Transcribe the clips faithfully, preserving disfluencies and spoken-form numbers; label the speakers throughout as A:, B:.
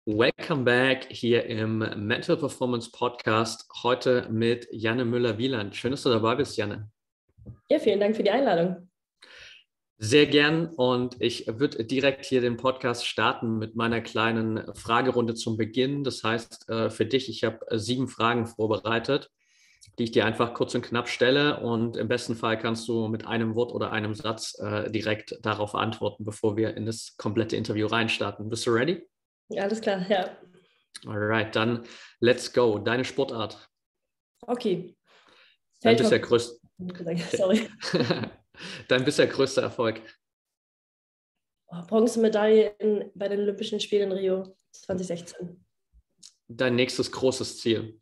A: Welcome back hier im Mental Performance Podcast, heute mit Janne Müller-Wieland. Schön, dass du dabei bist, Janne.
B: Ja, vielen Dank für die Einladung.
A: Sehr gern, und ich würde direkt hier den Podcast starten mit meiner kleinen Fragerunde zum Beginn. Das heißt, für dich, ich habe sieben Fragen vorbereitet, die ich dir einfach kurz und knapp stelle, und im besten Fall kannst du mit einem Wort oder einem Satz direkt darauf antworten, bevor wir in das komplette Interview reinstarten. Bist du ready?
B: Ja, alles klar, ja.
A: Alright, dann let's go. Deine Sportart?
B: Okay.
A: Dein bisher größter
B: Sorry.
A: Dein bisher größter Erfolg?
B: Oh, Bronzemedaille in, bei den Olympischen Spielen in Rio zwanzig sechzehn.
A: Dein nächstes großes Ziel?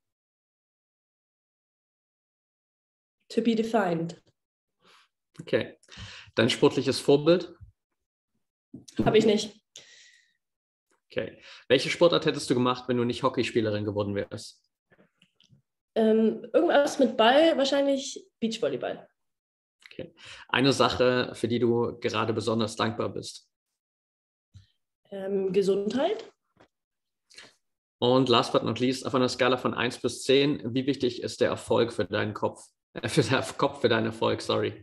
B: To be defined.
A: Okay. Dein sportliches Vorbild?
B: Habe ich nicht.
A: Okay. Welche Sportart hättest du gemacht, wenn du nicht Hockeyspielerin geworden wärst?
B: Ähm, irgendwas mit Ball, wahrscheinlich Beachvolleyball.
A: Okay. Eine Sache, für die du gerade besonders dankbar bist?
B: Ähm, Gesundheit.
A: Und last but not least, auf einer Skala von eins bis zehn, wie wichtig ist der Erfolg für deinen Kopf? Äh, für den Kopf für deinen Erfolg, sorry.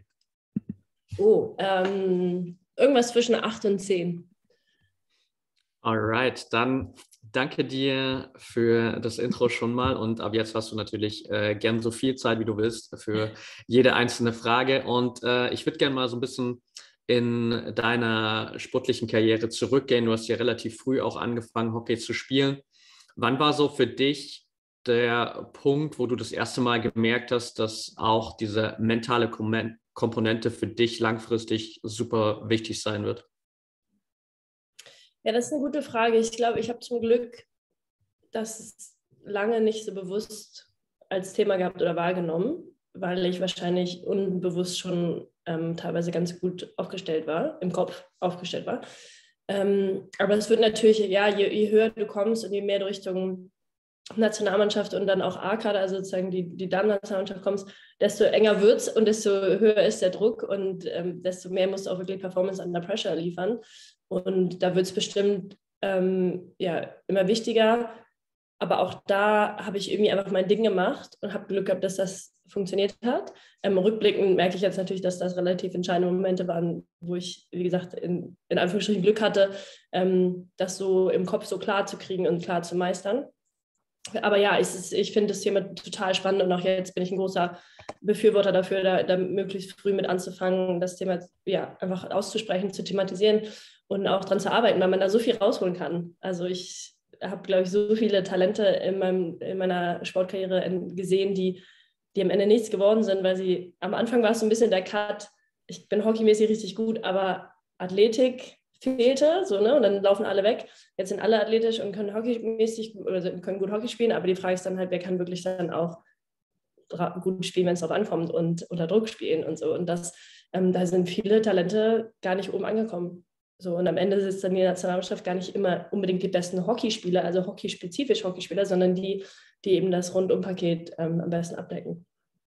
B: Oh, ähm, irgendwas zwischen acht und zehn.
A: Alright, dann danke dir für das Intro schon mal, und ab jetzt hast du natürlich äh, gern so viel Zeit, wie du willst, für jede einzelne Frage. Und äh, ich würde gerne mal so ein bisschen in deiner sportlichen Karriere zurückgehen. Du hast ja relativ früh auch angefangen, Hockey zu spielen. Wann war so für dich der Punkt, wo du das erste Mal gemerkt hast, dass auch diese mentale Komponente für dich langfristig super wichtig sein wird?
B: Ja, das ist eine gute Frage. Ich glaube, ich habe zum Glück das lange nicht so bewusst als Thema gehabt oder wahrgenommen, weil ich wahrscheinlich unbewusst schon ähm, teilweise ganz gut aufgestellt war, im Kopf aufgestellt war. Ähm, aber es wird natürlich, ja, je, je höher du kommst und je mehr du Richtung Nationalmannschaft und dann auch A-Kader, also sozusagen die, die Damen-Nationalmannschaft kommst, desto enger wird es und desto höher ist der Druck, und ähm, desto mehr musst du auch wirklich Performance under Pressure liefern. Und da wird es bestimmt ähm, ja, immer wichtiger. Aber auch da habe ich irgendwie einfach mein Ding gemacht und habe Glück gehabt, dass das funktioniert hat. Ähm, rückblickend merke ich jetzt natürlich, dass das relativ entscheidende Momente waren, wo ich, wie gesagt, in, in Anführungsstrichen Glück hatte, ähm, das so im Kopf so klar zu kriegen und klar zu meistern. Aber ja, ich, ich finde das Thema total spannend, und auch jetzt bin ich ein großer Befürworter dafür, da, da möglichst früh mit anzufangen, das Thema ja, einfach auszusprechen, zu thematisieren und auch daran zu arbeiten, weil man da so viel rausholen kann. Also ich habe, glaube ich, so viele Talente in, meinem, in meiner Sportkarriere gesehen, die, die am Ende nichts geworden sind, weil sie, am Anfang war es so ein bisschen der Cut, ich bin hockeymäßig richtig gut, aber Athletik fehlte, so, ne? Und dann laufen alle weg. Jetzt sind alle athletisch und können hockeymäßig oder können gut Hockey spielen, aber die Frage ist dann halt, wer kann wirklich dann auch gut spielen, wenn es darauf ankommt, und unter Druck spielen und so. Und das, ähm, da sind viele Talente gar nicht oben angekommen. So, und am Ende sitzt dann die Nationalmannschaft gar nicht immer unbedingt die besten Hockeyspieler, also hockeyspezifisch Hockeyspieler, sondern die, die eben das Rundumpaket ähm, am besten abdecken.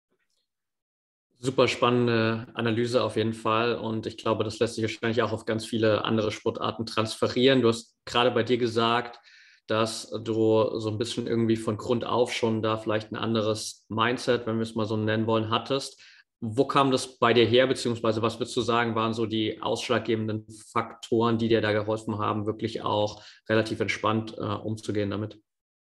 A: Super spannende Analyse auf jeden Fall, und ich glaube, das lässt sich wahrscheinlich auch auf ganz viele andere Sportarten transferieren. Du hast gerade bei dir gesagt, dass du so ein bisschen irgendwie von Grund auf schon da vielleicht ein anderes Mindset, wenn wir es mal so nennen wollen, hattest. Wo kam das bei dir her, beziehungsweise was würdest du sagen, waren so die ausschlaggebenden Faktoren, die dir da geholfen haben, wirklich auch relativ entspannt äh, umzugehen damit?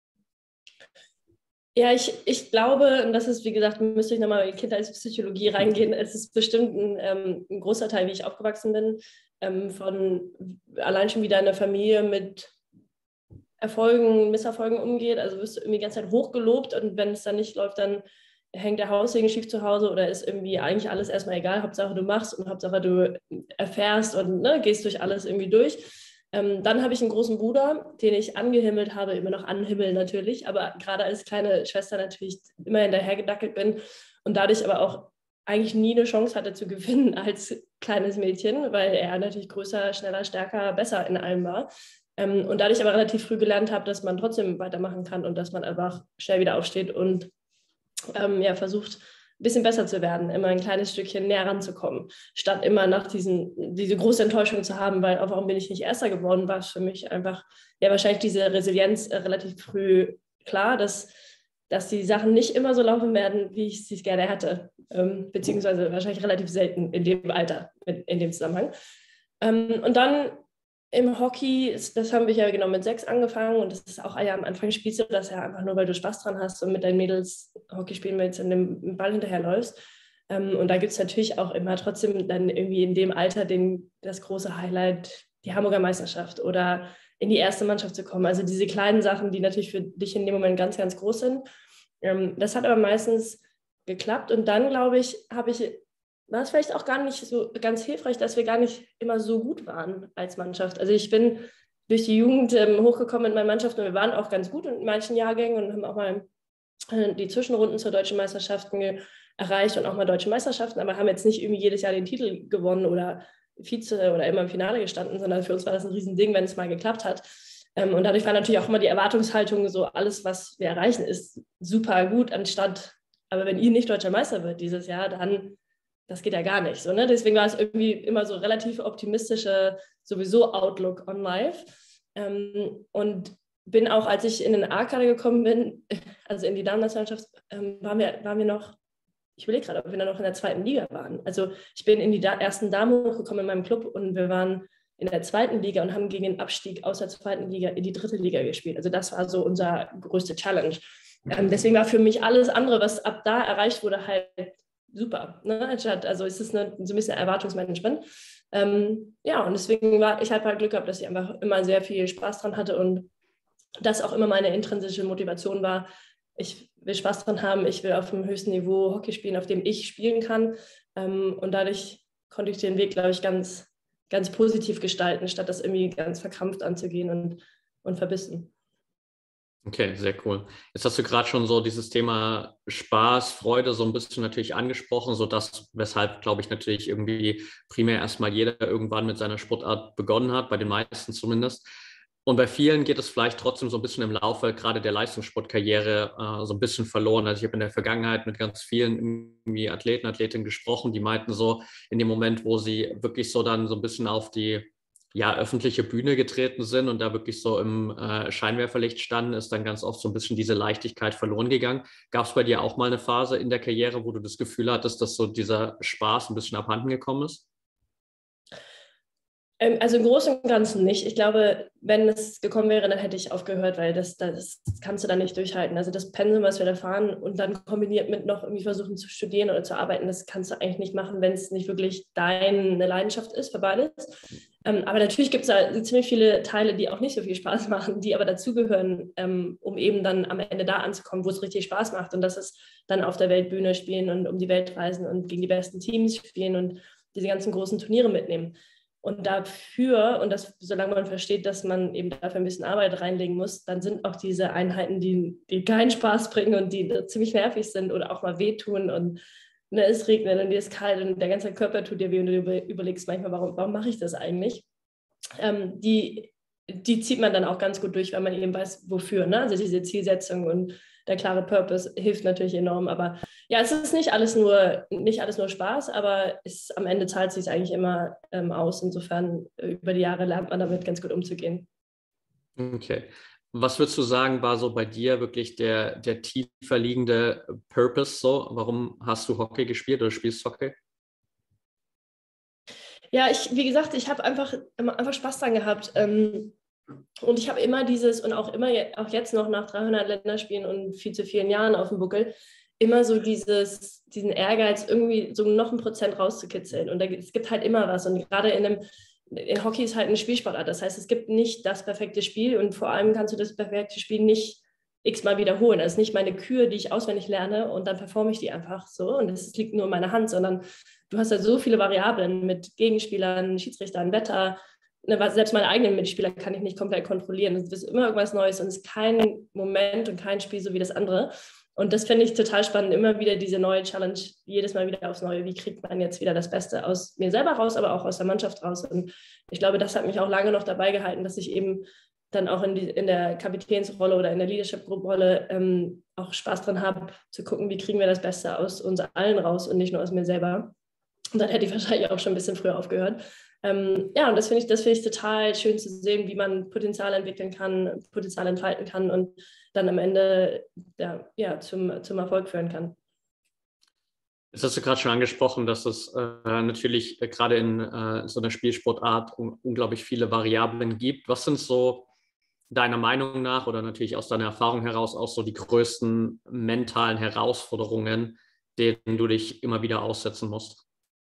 B: Ja, ich, ich glaube, und das ist, wie gesagt, müsste ich nochmal in Kindheitspsychologie reingehen, es ist bestimmt ein, ähm, ein großer Teil, wie ich aufgewachsen bin, ähm, von allein schon wieder eine Familie mit Erfolgen, Misserfolgen umgeht. Also wirst du irgendwie die ganze Zeit hochgelobt, und wenn es dann nicht läuft, dann hängt der Haussegen schief zu Hause oder ist irgendwie eigentlich alles erstmal egal. Hauptsache du machst und Hauptsache du erfährst und ne, gehst durch alles irgendwie durch. Ähm, dann habe ich einen großen Bruder, den ich angehimmelt habe, immer noch anhimmeln natürlich, aber gerade als kleine Schwester natürlich immer hinterhergedackelt bin und dadurch aber auch eigentlich nie eine Chance hatte zu gewinnen als kleines Mädchen, weil er natürlich größer, schneller, stärker, besser in allem war. Ähm, und dadurch aber relativ früh gelernt habe, dass man trotzdem weitermachen kann und dass man einfach schnell wieder aufsteht und ähm, ja, versucht, ein bisschen besser zu werden, immer ein kleines Stückchen näher ranzukommen, statt immer nach diesen, diese große Enttäuschung zu haben, weil, oh, warum bin ich nicht Erster geworden, war es für mich einfach, ja, wahrscheinlich diese Resilienz äh, relativ früh klar, dass, dass die Sachen nicht immer so laufen werden, wie ich es gerne hätte, ähm, beziehungsweise wahrscheinlich relativ selten in dem Alter, in, in dem Zusammenhang. Ähm, und dann im Hockey, das haben wir ja genau mit sechs angefangen und das ist auch, ja, am Anfang spielst du das ja einfach nur, weil du Spaß dran hast und mit deinen Mädels Hockey spielen willst und dem Ball hinterherläufst. Ähm, und da gibt es natürlich auch immer trotzdem dann irgendwie in dem Alter den, das große Highlight, die Hamburger Meisterschaft oder in die erste Mannschaft zu kommen. Also diese kleinen Sachen, die natürlich für dich in dem Moment ganz, ganz groß sind. Ähm, das hat aber meistens geklappt und dann, glaube ich, habe ich war es vielleicht auch gar nicht so ganz hilfreich, dass wir gar nicht immer so gut waren als Mannschaft. Also ich bin durch die Jugend ähm, hochgekommen in meiner Mannschaft und wir waren auch ganz gut in manchen Jahrgängen und haben auch mal äh, die Zwischenrunden zur deutschen Meisterschaften erreicht und auch mal deutsche Meisterschaften, aber haben jetzt nicht irgendwie jedes Jahr den Titel gewonnen oder Vize oder immer im Finale gestanden, sondern für uns war das ein Riesending, wenn es mal geklappt hat. Ähm, und dadurch war natürlich auch immer die Erwartungshaltung so, alles, was wir erreichen, ist super gut, anstatt, aber wenn ihr nicht deutscher Meister wird dieses Jahr, dann das geht ja gar nicht. So, ne? Deswegen war es irgendwie immer so relativ optimistische sowieso Outlook on Life. Ähm, und bin auch, als ich in den A-Kader gekommen bin, also in die Damen-Nationalmannschaft, ähm, waren, wir, waren wir noch, ich überlege gerade, ob wir dann noch in der zweiten Liga waren. Also ich bin in die da- ersten Damen hochgekommen in meinem Club und wir waren in der zweiten Liga und haben gegen den Abstieg aus der zweiten Liga in die dritte Liga gespielt. Also das war so unser größte Challenge. Ähm, deswegen war für mich alles andere, was ab da erreicht wurde, halt super. Ne? Also es ist eine, so ein bisschen Erwartungsmanagement. Ähm, ja, und deswegen war ich halt, halt Glück gehabt, dass ich einfach immer sehr viel Spaß dran hatte und das auch immer meine intrinsische Motivation war. Ich will Spaß dran haben, ich will auf dem höchsten Niveau Hockey spielen, auf dem ich spielen kann. Ähm, und dadurch konnte ich den Weg, glaube ich, ganz, ganz positiv gestalten, statt das irgendwie ganz verkrampft anzugehen und, und verbissen.
A: Okay, sehr cool. Jetzt hast du gerade schon so dieses Thema Spaß, Freude so ein bisschen natürlich angesprochen, so das, weshalb, glaube ich, natürlich irgendwie primär erstmal jeder irgendwann mit seiner Sportart begonnen hat, bei den meisten zumindest. Und bei vielen geht es vielleicht trotzdem so ein bisschen im Laufe gerade der Leistungssportkarriere äh, so ein bisschen verloren. Also ich habe in der Vergangenheit mit ganz vielen irgendwie Athleten, Athletinnen gesprochen, die meinten so in dem Moment, wo sie wirklich so dann so ein bisschen auf die ja, öffentliche Bühne getreten sind und da wirklich so im äh, Scheinwerferlicht standen, ist dann ganz oft so ein bisschen diese Leichtigkeit verloren gegangen. Gab es bei dir auch mal eine Phase in der Karriere, wo du das Gefühl hattest, dass so dieser Spaß ein bisschen abhanden gekommen ist?
B: Ähm, also im Großen und Ganzen nicht. Ich glaube, wenn es gekommen wäre, dann hätte ich aufgehört, weil das, das kannst du dann nicht durchhalten. Also das Pensum, was wir da fahren und dann kombiniert mit noch irgendwie versuchen zu studieren oder zu arbeiten, das kannst du eigentlich nicht machen, wenn es nicht wirklich deine Leidenschaft ist für beides. Ähm, aber natürlich gibt es da ziemlich viele Teile, die auch nicht so viel Spaß machen, die aber dazugehören, ähm, um eben dann am Ende da anzukommen, wo es richtig Spaß macht. Und das ist dann auf der Weltbühne spielen und um die Welt reisen und gegen die besten Teams spielen und diese ganzen großen Turniere mitnehmen. Und dafür, und das, solange man versteht, dass man eben dafür ein bisschen Arbeit reinlegen muss, dann sind auch diese Einheiten, die, die keinen Spaß bringen und die ziemlich nervig sind oder auch mal wehtun und ne, es regnet und dir ist kalt und der ganze Körper tut dir weh und du überlegst manchmal, warum, warum mache ich das eigentlich? Ähm, die, die zieht man dann auch ganz gut durch, weil man eben weiß, wofür. Ne? Also diese Zielsetzung und der klare Purpose hilft natürlich enorm. Aber ja, es ist nicht alles nur, nicht alles nur Spaß, aber es, am Ende zahlt es sich eigentlich immer ähm, aus. Insofern über die Jahre lernt man damit ganz gut umzugehen.
A: Okay. Was würdest du sagen, war so bei dir wirklich der, der tiefer liegende Purpose so? Warum hast du Hockey gespielt oder spielst Hockey?
B: Ja, ich, wie gesagt, ich habe einfach, einfach Spaß dran gehabt. Ähm, und ich habe immer dieses, und auch immer, auch jetzt noch nach dreihundert Länderspielen und viel zu vielen Jahren auf dem Buckel, immer so dieses, diesen Ehrgeiz, irgendwie so noch ein Prozent rauszukitzeln. Und da, es gibt halt immer was. Und gerade in einem, in Hockey ist halt eine Spielsportart. Das heißt, es gibt nicht das perfekte Spiel und vor allem kannst du das perfekte Spiel nicht x-mal wiederholen. Das ist nicht meine Kür, die ich auswendig lerne und dann performe ich die einfach so. Und es liegt nur in meiner Hand, sondern du hast ja so viele Variablen mit Gegenspielern, Schiedsrichtern, Wetter. Selbst meine eigenen Mitspieler kann ich nicht komplett kontrollieren. Es ist immer irgendwas Neues und es ist kein Moment und kein Spiel so wie das andere. Und das finde ich total spannend, immer wieder diese neue Challenge, jedes Mal wieder aufs Neue. Wie kriegt man jetzt wieder das Beste aus mir selber raus, aber auch aus der Mannschaft raus? Und ich glaube, das hat mich auch lange noch dabei gehalten, dass ich eben dann auch in, die, in der Kapitänsrolle oder in der Leadership-Group-Rolle ähm, auch Spaß dran habe, zu gucken, wie kriegen wir das Beste aus uns allen raus und nicht nur aus mir selber. Und dann hätte ich wahrscheinlich auch schon ein bisschen früher aufgehört. Ähm, ja, und das finde ich, das finde ich total schön zu sehen, wie man Potenzial entwickeln kann, Potenzial entfalten kann und dann am Ende ja, ja, zum, zum Erfolg führen kann.
A: Jetzt hast du gerade schon angesprochen, dass es äh, natürlich äh, gerade in äh, so einer Spielsportart un unglaublich viele Variablen gibt. Was sind so deiner Meinung nach oder natürlich aus deiner Erfahrung heraus auch so die größten mentalen Herausforderungen, denen du dich immer wieder aussetzen musst?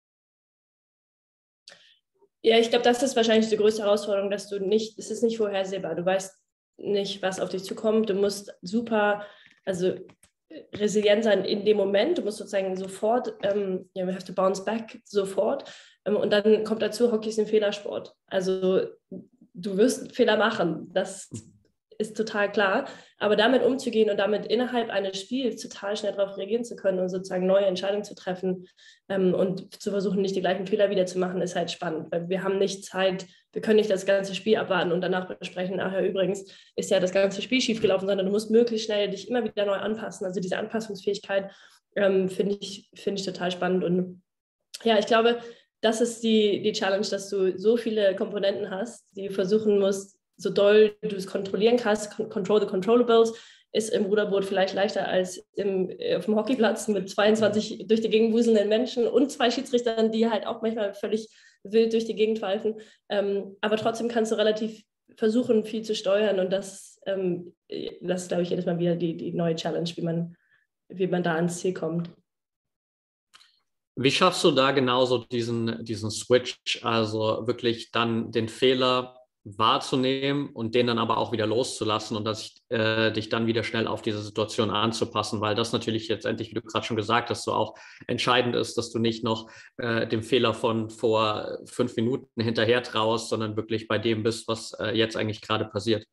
B: Ja, ich glaube, das ist wahrscheinlich die größte Herausforderung, dass du nicht, es ist nicht vorhersehbar. Du weißt nicht, was auf dich zukommt. Du musst super, also resilient sein in dem Moment. Du musst sozusagen sofort, ähm, yeah, we have to bounce back, sofort. Ähm, und dann kommt dazu, Hockey ist ein Fehlersport. Also du wirst Fehler machen. Das ist total klar. Aber damit umzugehen und damit innerhalb eines Spiels total schnell darauf reagieren zu können und sozusagen neue Entscheidungen zu treffen ähm, und zu versuchen, nicht die gleichen Fehler wieder zu machen, ist halt spannend. Weil wir haben nicht Zeit, wir können nicht das ganze Spiel abwarten und danach besprechen, ach ja, übrigens ist ja das ganze Spiel schiefgelaufen, sondern du musst möglichst schnell dich immer wieder neu anpassen. Also diese Anpassungsfähigkeit ähm, finde ich, find ich total spannend. Und ja, ich glaube, das ist die, die Challenge, dass du so viele Komponenten hast, die du versuchen musst, so doll du es kontrollieren kannst, control the controllables, ist im Ruderboot vielleicht leichter als im, auf dem Hockeyplatz mit zweiundzwanzig durch die Gegend wuselnden Menschen und zwei Schiedsrichtern, die halt auch manchmal völlig wild durch die Gegend pfeifen. Ähm, aber trotzdem kannst du relativ versuchen, viel zu steuern und das, ähm, das ist, glaube ich, jedes Mal wieder die, die neue Challenge, wie man, wie man da ans Ziel kommt.
A: Wie schaffst du da genauso diesen, diesen Switch, also wirklich dann den Fehler wahrzunehmen und den dann aber auch wieder loszulassen und dass ich, äh, dich dann wieder schnell auf diese Situation anzupassen, weil das natürlich letztendlich, wie du gerade schon gesagt hast, so auch entscheidend ist, dass du nicht noch äh, dem Fehler von vor fünf Minuten hinterher traust, sondern wirklich bei dem bist, was äh, jetzt eigentlich gerade passiert.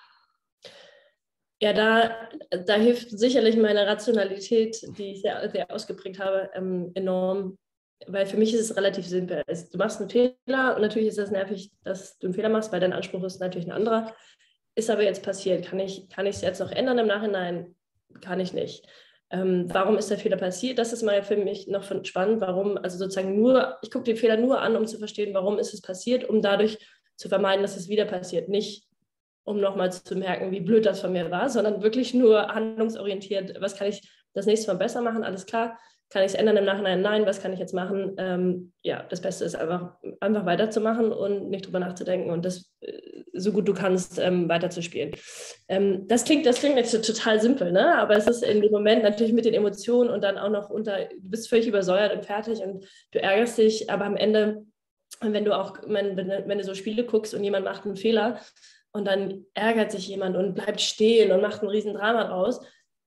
B: Ja, da, da hilft sicherlich meine Rationalität, die ich sehr, sehr ausgeprägt habe, ähm, enorm. Weil für mich ist es relativ simpel. Du machst einen Fehler und natürlich ist das nervig, dass du einen Fehler machst, weil dein Anspruch ist natürlich ein anderer. Ist aber jetzt passiert. Kann ich kann ich es jetzt noch ändern im Nachhinein? Kann ich nicht. Ähm, warum ist der Fehler passiert? Das ist mal für mich noch spannend. Warum, also sozusagen nur, ich gucke den Fehler nur an, um zu verstehen, warum ist es passiert, um dadurch zu vermeiden, dass es wieder passiert. Nicht, um nochmal zu merken, wie blöd das von mir war, sondern wirklich nur handlungsorientiert. Was kann ich das nächste Mal besser machen? Alles klar. Kann ich es ändern im Nachhinein? Nein. Was kann ich jetzt machen? Ähm, ja, das Beste ist einfach, einfach weiterzumachen und nicht drüber nachzudenken und das äh, so gut du kannst ähm, weiterzuspielen. Ähm, das klingt, das klingt jetzt total simpel, ne? Aber es ist in dem Moment natürlich mit den Emotionen und dann auch noch unter, du bist völlig übersäuert und fertig und du ärgerst dich, aber am Ende, wenn du auch, wenn, wenn du so Spiele guckst und jemand macht einen Fehler und dann ärgert sich jemand und bleibt stehen und macht ein riesen Drama draus,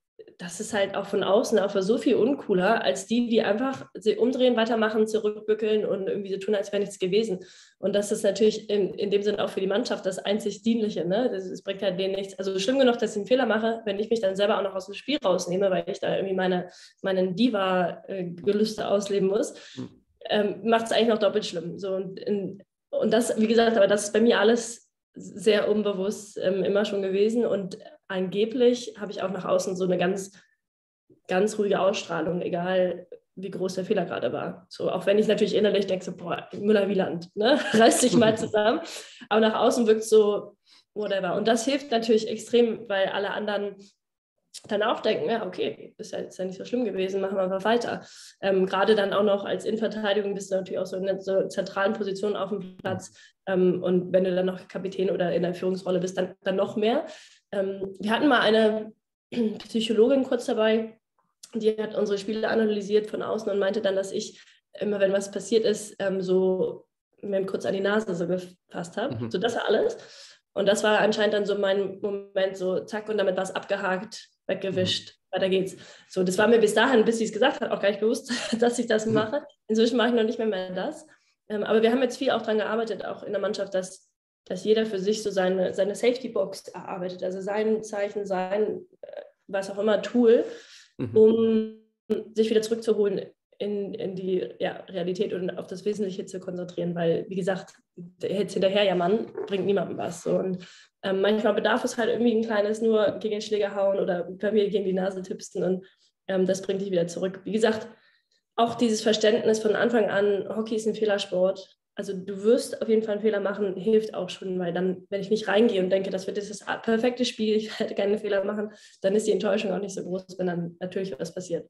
B: das ist halt auch von außen einfach so viel uncooler, als die, die einfach sie umdrehen, weitermachen, zurückbückeln und irgendwie so tun, als wäre nichts gewesen. Und das ist natürlich in, in dem Sinne auch für die Mannschaft das einzig Dienliche. Ne? Das, das bringt halt denen nichts. Also schlimm genug, dass ich einen Fehler mache, wenn ich mich dann selber auch noch aus dem Spiel rausnehme, weil ich da irgendwie meine meinen Diva-Gelüste ausleben muss, ähm, macht es eigentlich noch doppelt schlimm. So, und, in, und das, wie gesagt, aber das ist bei mir alles sehr unbewusst ähm, immer schon gewesen und angeblich habe ich auch nach außen so eine ganz, ganz ruhige Ausstrahlung, egal wie groß der Fehler gerade war. So, auch wenn ich natürlich innerlich denke, so, boah, Müller-Wieland, ne? Reiß dich mal zusammen. Aber nach außen wirkt es so, whatever. Und das hilft natürlich extrem, weil alle anderen dann auch denken, ja, okay, ist ja, ist ja nicht so schlimm gewesen, machen wir einfach weiter. Ähm, gerade dann auch noch als Innenverteidigung bist du natürlich auch so in einer so zentralen Position auf dem Platz. Ähm, und wenn du dann noch Kapitän oder in der Führungsrolle bist, dann, dann noch mehr. Ähm, wir hatten mal eine Psychologin kurz dabei, die hat unsere Spiele analysiert von außen und meinte dann, dass ich immer, wenn was passiert ist, ähm, so mir kurz an die Nase so gefasst habe. Mhm. So, das war alles. Und das war anscheinend dann so mein Moment, so zack, und damit war es abgehakt, weggewischt, mhm. weiter geht's. So, das war mir bis dahin, bis sie es gesagt hat, auch gar nicht bewusst, dass ich das mache. Inzwischen mache ich noch nicht mehr, mehr das. Ähm, aber wir haben jetzt viel auch daran gearbeitet, auch in der Mannschaft, dass, dass jeder für sich so seine, seine Safety-Box erarbeitet, also sein Zeichen, sein, was auch immer, Tool, mhm. um sich wieder zurückzuholen in, in die ja, Realität und auf das Wesentliche zu konzentrieren, weil, wie gesagt, jetzt hinterher jammern bringt niemandem was. So. Und ähm, manchmal bedarf es halt irgendwie ein kleines nur gegen den Schläger hauen oder bei mir gegen die Nase tipsen und ähm, das bringt dich wieder zurück. Wie gesagt, auch dieses Verständnis von Anfang an, Hockey ist ein Fehlersport. Also du wirst auf jeden Fall einen Fehler machen, hilft auch schon, weil dann, wenn ich nicht reingehe und denke, das wird das perfekte Spiel, ich werde keine Fehler machen, dann ist die Enttäuschung auch nicht so groß, wenn dann natürlich was passiert.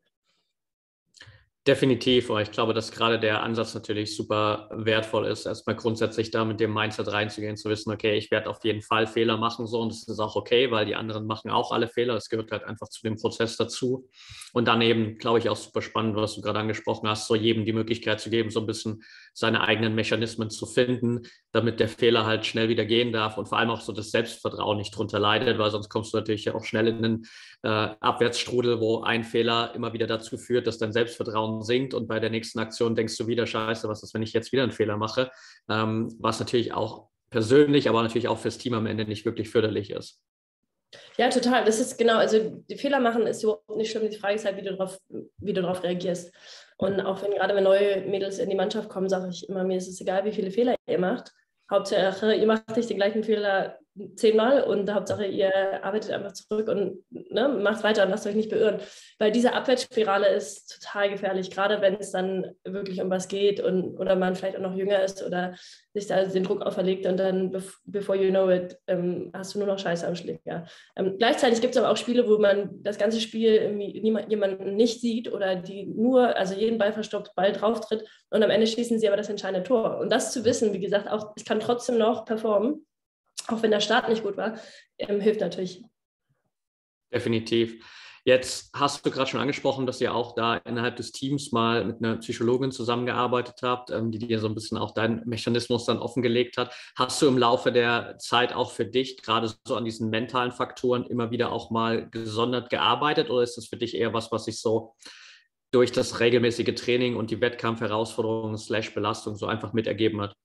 A: Definitiv, aber ich glaube, dass gerade der Ansatz natürlich super wertvoll ist, erstmal grundsätzlich da mit dem Mindset reinzugehen, zu wissen, okay, ich werde auf jeden Fall Fehler machen, so, und das ist auch okay, weil die anderen machen auch alle Fehler, das gehört halt einfach zu dem Prozess dazu. Und dann eben, glaube ich, auch super spannend, was du gerade angesprochen hast, so jedem die Möglichkeit zu geben, so ein bisschen seine eigenen Mechanismen zu finden, damit der Fehler halt schnell wieder gehen darf und vor allem auch so das Selbstvertrauen nicht drunter leidet, weil sonst kommst du natürlich auch schnell in einen äh, Abwärtsstrudel, wo ein Fehler immer wieder dazu führt, dass dein Selbstvertrauen sinkt und bei der nächsten Aktion denkst du wieder, scheiße, was ist, wenn ich jetzt wieder einen Fehler mache, ähm, was natürlich auch persönlich, aber natürlich auch fürs Team am Ende nicht wirklich förderlich ist.
B: Ja, total. Das ist genau, also die Fehler machen ist überhaupt nicht schlimm. Die Frage ist halt, wie du darauf, wie du darauf reagierst. Und auch wenn gerade wenn neue Mädels in die Mannschaft kommen, sage ich immer, mir ist es egal, wie viele Fehler ihr macht. Hauptsache, ihr macht nicht den gleichen Fehler zehnmal und Hauptsache, ihr arbeitet einfach zurück und ne, macht weiter und lasst euch nicht beirren. Weil diese Abwärtsspirale ist total gefährlich, gerade wenn es dann wirklich um was geht und, oder man vielleicht auch noch jünger ist oder sich da den Druck auferlegt und dann, before you know it, ähm, hast du nur noch Scheiße am Schläger. Ähm, gleichzeitig gibt es aber auch Spiele, wo man das ganze Spiel irgendwie niemand, jemanden nicht sieht oder die nur, also jeden Ball verstopft, Ball drauf tritt und am Ende schießen sie aber das entscheidende Tor. Und das zu wissen, wie gesagt, auch ich kann trotzdem noch performen, auch wenn der Start nicht gut war, ähm, hilft natürlich.
A: Definitiv. Jetzt hast du gerade schon angesprochen, dass ihr auch da innerhalb des Teams mal mit einer Psychologin zusammengearbeitet habt, ähm, die dir so ein bisschen auch deinen Mechanismus dann offengelegt hat. Hast du im Laufe der Zeit auch für dich gerade so an diesen mentalen Faktoren immer wieder auch mal gesondert gearbeitet oder ist das für dich eher was, was sich so durch das regelmäßige Training und die Wettkampfherausforderungen slash Belastung so einfach mitergeben hat?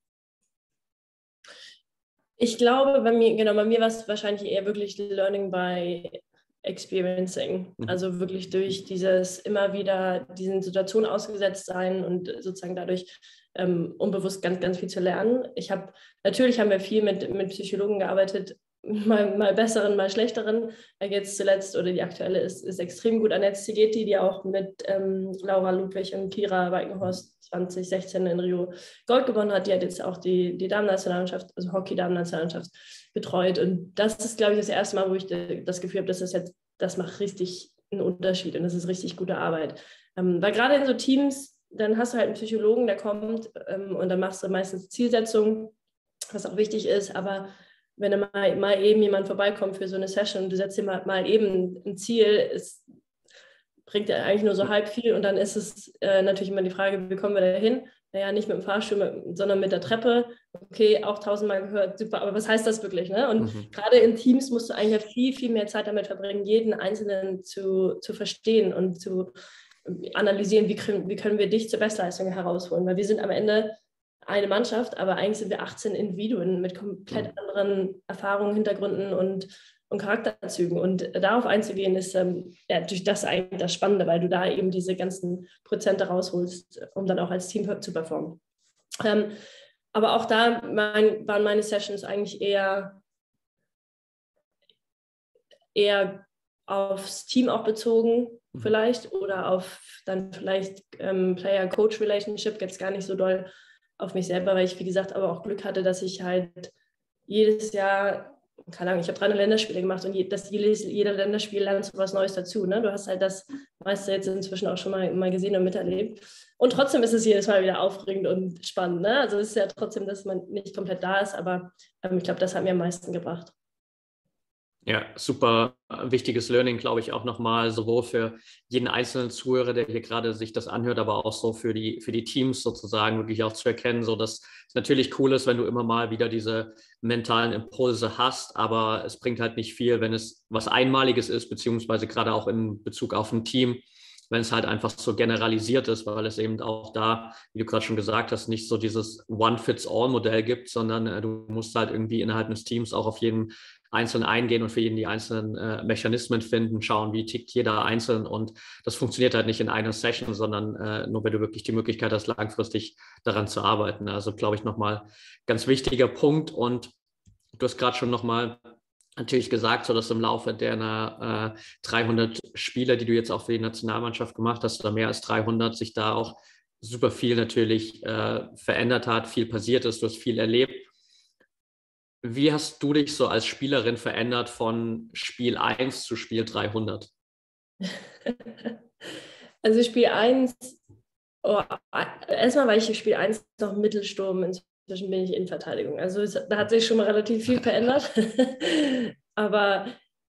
B: Ich glaube, bei mir, genau, bei mir war es wahrscheinlich eher wirklich Learning by Experiencing. Mhm. Also wirklich durch dieses immer wieder diesen Situationen ausgesetzt sein und sozusagen dadurch ähm, unbewusst ganz, ganz viel zu lernen. Ich habe, natürlich haben wir viel mit, mit Psychologen gearbeitet, mal, mal besseren, mal schlechteren. Jetzt zuletzt, oder die aktuelle ist, ist extrem gut, Annette Zigeti, die auch mit ähm, Laura Ludwig und Kira Weikenhorst zwanzig sechzehn in Rio Gold gewonnen hat. Die hat jetzt auch die, die Damen-Nationalmannschaft, also Hockey-Damen-Nationalmannschaft betreut. Und das ist, glaube ich, das erste Mal, wo ich das Gefühl habe, dass das jetzt, das macht richtig einen Unterschied und das ist richtig gute Arbeit. Ähm, weil gerade in so Teams, dann hast du halt einen Psychologen, der kommt ähm, und dann machst du meistens Zielsetzungen, was auch wichtig ist, aber wenn da mal, mal eben jemand vorbeikommt für so eine Session und du setzt dir mal, mal eben ein Ziel, es bringt ja eigentlich nur so halb viel und dann ist es äh, natürlich immer die Frage, wie kommen wir da hin? Naja, nicht mit dem Fahrstuhl, mit, sondern mit der Treppe. Okay, auch tausendmal gehört, super, aber was heißt das wirklich? Ne? Und mhm. gerade in Teams musst du eigentlich viel, viel mehr Zeit damit verbringen, jeden Einzelnen zu, zu verstehen und zu analysieren, wie können, wie können wir dich zur Bestleistung herausholen, weil wir sind am Ende eine Mannschaft, aber eigentlich sind wir achtzehn Individuen mit komplett anderen Erfahrungen, Hintergründen und, und Charakterzügen. Und darauf einzugehen, ist ähm, ja, durch das eigentlich das Spannende, weil du da eben diese ganzen Prozente rausholst, um dann auch als Team zu performen. Ähm, aber auch da mein, waren meine Sessions eigentlich eher, eher aufs Team auch bezogen, mhm. vielleicht, oder auf dann vielleicht ähm, Player-Coach-Relationship, jetzt gar nicht so doll auf mich selber, weil ich, wie gesagt, aber auch Glück hatte, dass ich halt jedes Jahr, keine Ahnung, ich habe drei Länderspiele gemacht und je, das, jedes, jeder Länderspiel lernst du was Neues dazu. Ne? Du hast halt das meiste jetzt inzwischen auch schon mal, mal gesehen und miterlebt. Und trotzdem ist es jedes Mal wieder aufregend und spannend. Ne? Also es ist ja trotzdem, dass man nicht komplett da ist, aber ähm, ich glaube, das hat mir am meisten gebracht.
A: Ja, super wichtiges Learning, glaube ich, auch nochmal, sowohl für jeden einzelnen Zuhörer, der hier gerade sich das anhört, aber auch so für die, für die Teams sozusagen wirklich auch zu erkennen, so dass es natürlich cool ist, wenn du immer mal wieder diese mentalen Impulse hast, aber es bringt halt nicht viel, wenn es was Einmaliges ist, beziehungsweise gerade auch in Bezug auf ein Team, wenn es halt einfach so generalisiert ist, weil es eben auch da, wie du gerade schon gesagt hast, nicht so dieses One-Fits-All-Modell gibt, sondern äh, du musst halt irgendwie innerhalb des Teams auch auf jeden Einzelnen eingehen und für jeden die einzelnen äh, Mechanismen finden, schauen, wie tickt jeder einzeln, und das funktioniert halt nicht in einer Session, sondern äh, nur wenn du wirklich die Möglichkeit hast, langfristig daran zu arbeiten. Also glaube ich nochmal ganz wichtiger Punkt, und du hast gerade schon nochmal natürlich gesagt, so dass im Laufe deiner äh, dreihundert Spiele, die du jetzt auch für die Nationalmannschaft gemacht hast, oder mehr als dreihundert, sich da auch super viel natürlich äh, verändert hat, viel passiert ist, du hast viel erlebt. Wie hast du dich so als Spielerin verändert von Spiel eins zu Spiel dreihundert?
B: Also Spiel eins, oh, erstmal war ich in Spiel eins noch Mittelsturm, inzwischen bin ich Innenverteidigung. Also es, da hat sich schon mal relativ viel verändert. Aber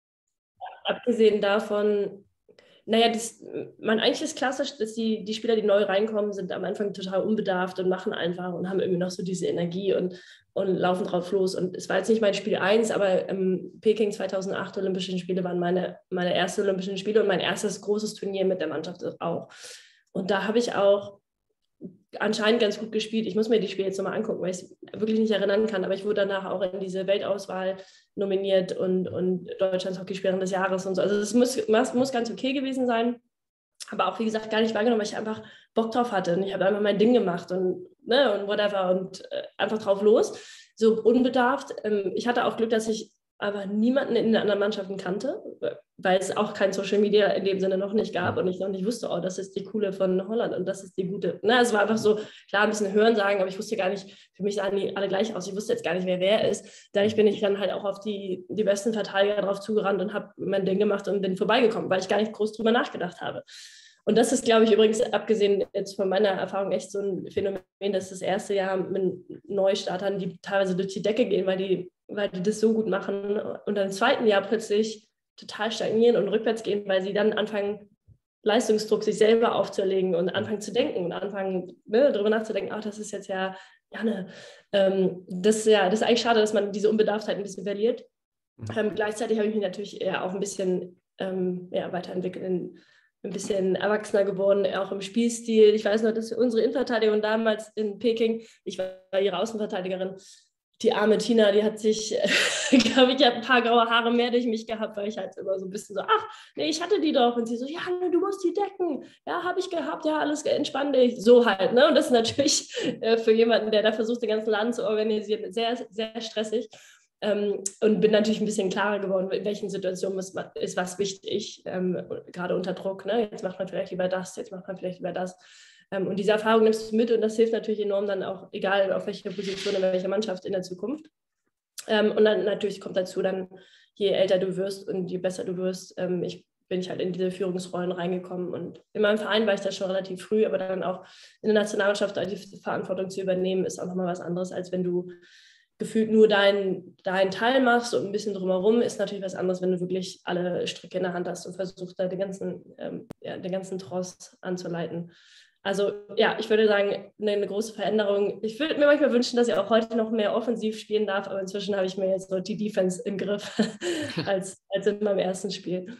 B: abgesehen davon, naja, das, man, eigentlich ist klassisch, dass die, die Spieler, die neu reinkommen, sind am Anfang total unbedarft und machen einfach und haben irgendwie noch so diese Energie und, und laufen drauf los. Und es war jetzt nicht mein Spiel eins, aber ähm, Peking zweitausendacht Olympischen Spiele waren meine, meine ersten Olympischen Spiele und mein erstes großes Turnier mit der Mannschaft auch. Und da habe ich auch anscheinend ganz gut gespielt. Ich muss mir die Spiele jetzt nochmal angucken, weil ich es wirklich nicht erinnern kann, aber ich wurde danach auch in diese Weltauswahl nominiert und, und Deutschlands Hockeyspielerin des Jahres und so. Also es muss, muss ganz okay gewesen sein, aber auch, wie gesagt, gar nicht wahrgenommen, weil ich einfach Bock drauf hatte und ich habe einfach mein Ding gemacht und, ne, und whatever und äh, einfach drauf los, so unbedarft. Ähm, ich hatte auch Glück, dass ich aber niemanden in den anderen Mannschaften kannte, weil es auch kein Social Media in dem Sinne noch nicht gab und ich noch nicht wusste, oh, das ist die coole von Holland und das ist die gute. Na, es war einfach so, klar, ein bisschen hören sagen, aber ich wusste gar nicht, für mich sahen die alle gleich aus. Ich wusste jetzt gar nicht, wer wer ist. Dadurch bin ich dann halt auch auf die, die besten Verteidiger drauf zugerannt und habe mein Ding gemacht und bin vorbeigekommen, weil ich gar nicht groß drüber nachgedacht habe. Und das ist, glaube ich, übrigens, abgesehen jetzt von meiner Erfahrung, echt so ein Phänomen, dass das erste Jahr mit Neustartern, die teilweise durch die Decke gehen, weil die, weil die das so gut machen und dann im zweiten Jahr plötzlich total stagnieren und rückwärts gehen, weil sie dann anfangen, Leistungsdruck sich selber aufzuerlegen und anfangen zu denken und anfangen, ne, darüber nachzudenken, ach, das ist jetzt ja, ja, ne, ähm, das, ist ja, das ist eigentlich schade, dass man diese Unbedarftheit ein bisschen verliert. Ähm, gleichzeitig habe ich mich natürlich eher auch ein bisschen ähm, ja, weiterentwickelt, in, ein bisschen erwachsener geworden, auch im Spielstil. Ich weiß noch, dass unsere Innenverteidigerin damals in Peking, ich war ihre Außenverteidigerin, die arme Tina, die hat sich, glaube ich, hat ein paar graue Haare mehr durch mich gehabt, weil ich halt immer so ein bisschen so, ach, nee, ich hatte die doch. Und sie so, ja, du musst die decken. Ja, habe ich gehabt, ja, alles entspann dich. So halt, ne? Und das ist natürlich äh, für jemanden, der da versucht, den ganzen Laden zu organisieren, sehr, sehr stressig. Ähm, und bin natürlich ein bisschen klarer geworden, in welchen Situationen ist, ist was wichtig, ähm, gerade unter Druck. Ne? Jetzt macht man vielleicht lieber das, jetzt macht man vielleicht lieber das. Ähm, und diese Erfahrung nimmst du mit und das hilft natürlich enorm dann auch, egal auf welcher Position, in welcher Mannschaft in der Zukunft. Ähm, und dann natürlich kommt dazu dann, je älter du wirst und je besser du wirst, ähm, ich bin ich halt in diese Führungsrollen reingekommen und in meinem Verein war ich da schon relativ früh, aber dann auch in der Nationalmannschaft die Verantwortung zu übernehmen, ist auch nochmal was anderes, als wenn du gefühlt nur deinen dein Teil machst und ein bisschen drumherum, ist natürlich was anderes, wenn du wirklich alle Stricke in der Hand hast und versuchst, da den ganzen, ähm, ja, den ganzen Tross anzuleiten. Also ja, ich würde sagen, eine, eine große Veränderung. Ich würde mir manchmal wünschen, dass ich auch heute noch mehr offensiv spielen darf, aber inzwischen habe ich mir jetzt so die Defense im Griff als, als in meinem ersten Spiel.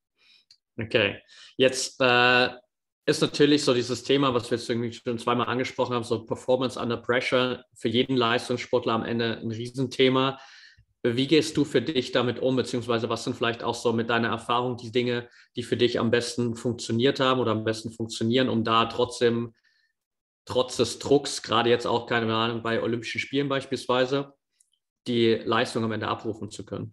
A: Okay, jetzt äh, ist natürlich so dieses Thema, was wir jetzt irgendwie schon zweimal angesprochen haben, so Performance under Pressure, für jeden Leistungssportler am Ende ein Riesenthema. Wie gehst du für dich damit um, beziehungsweise was sind vielleicht auch so mit deiner Erfahrung die Dinge, die für dich am besten funktioniert haben oder am besten funktionieren, um da trotzdem, trotz des Drucks, gerade jetzt auch, keine Ahnung, bei Olympischen Spielen beispielsweise, die Leistung am Ende abrufen zu können?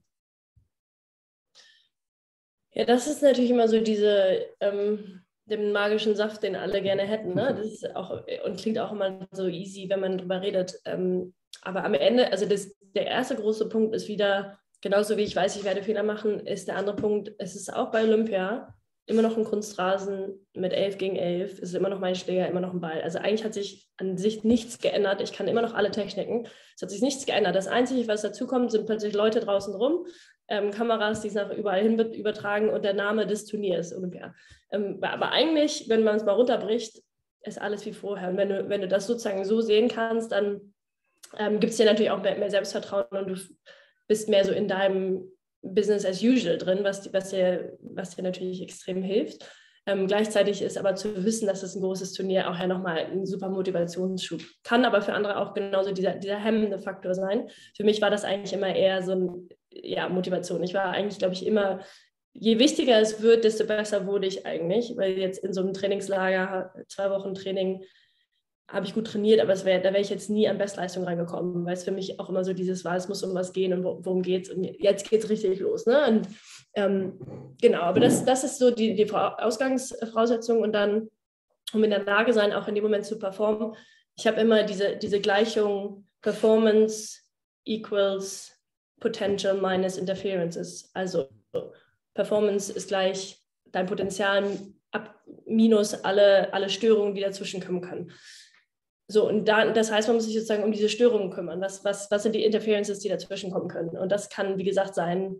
B: Ja, das ist natürlich immer so diese, ähm, den magischen Saft, den alle gerne hätten. Ne? Das ist auch, und klingt auch immer so easy, wenn man drüber redet. Ähm, aber am Ende, also das, der erste große Punkt ist wieder, genauso wie ich weiß, ich werde Fehler machen, ist der andere Punkt, es ist auch bei Olympia immer noch ein Kunstrasen mit elf gegen elf, es ist immer noch mein Schläger, immer noch ein Ball. Also eigentlich hat sich an sich nichts geändert. Ich kann immer noch alle Techniken. Es hat sich nichts geändert. Das Einzige, was dazu kommt, sind plötzlich Leute draußen rum, ähm, Kameras, die es nach überall hin übertragen und der Name des Turniers, Olympia. Ähm, aber eigentlich, wenn man es mal runterbricht, ist alles wie vorher. Und wenn du, wenn du das sozusagen so sehen kannst, dann ähm, gibt es dir natürlich auch mehr, mehr Selbstvertrauen und du bist mehr so in deinem Business as usual drin, was, was, dir, was dir natürlich extrem hilft. Ähm, gleichzeitig ist aber zu wissen, dass es ein großes Turnier auch ja nochmal ein super Motivationsschub kann, aber für andere auch genauso dieser, dieser hemmende Faktor sein. Für mich war das eigentlich immer eher so ein, ja, Motivation. Ich war eigentlich, glaube ich, immer, je wichtiger es wird, desto besser wurde ich eigentlich, weil jetzt in so einem Trainingslager, zwei Wochen Training, habe ich gut trainiert, aber es wär, da wäre ich jetzt nie an Bestleistung rangekommen, weil es für mich auch immer so dieses war, es muss um was gehen und worum geht es und jetzt geht es richtig los. Ne? Und ähm, genau, aber das, das ist so die, die Ausgangsvoraussetzung und dann, um in der Lage sein, auch in dem Moment zu performen. Ich habe immer diese, diese Gleichung Performance equals Potential minus Interferences. Also Performance ist gleich dein Potenzial ab, minus alle, alle Störungen, die dazwischen kommen können. So, und da, das heißt, man muss sich sozusagen um diese Störungen kümmern. Was, was, was sind die Interferences, die dazwischen kommen können? Und das kann, wie gesagt, sein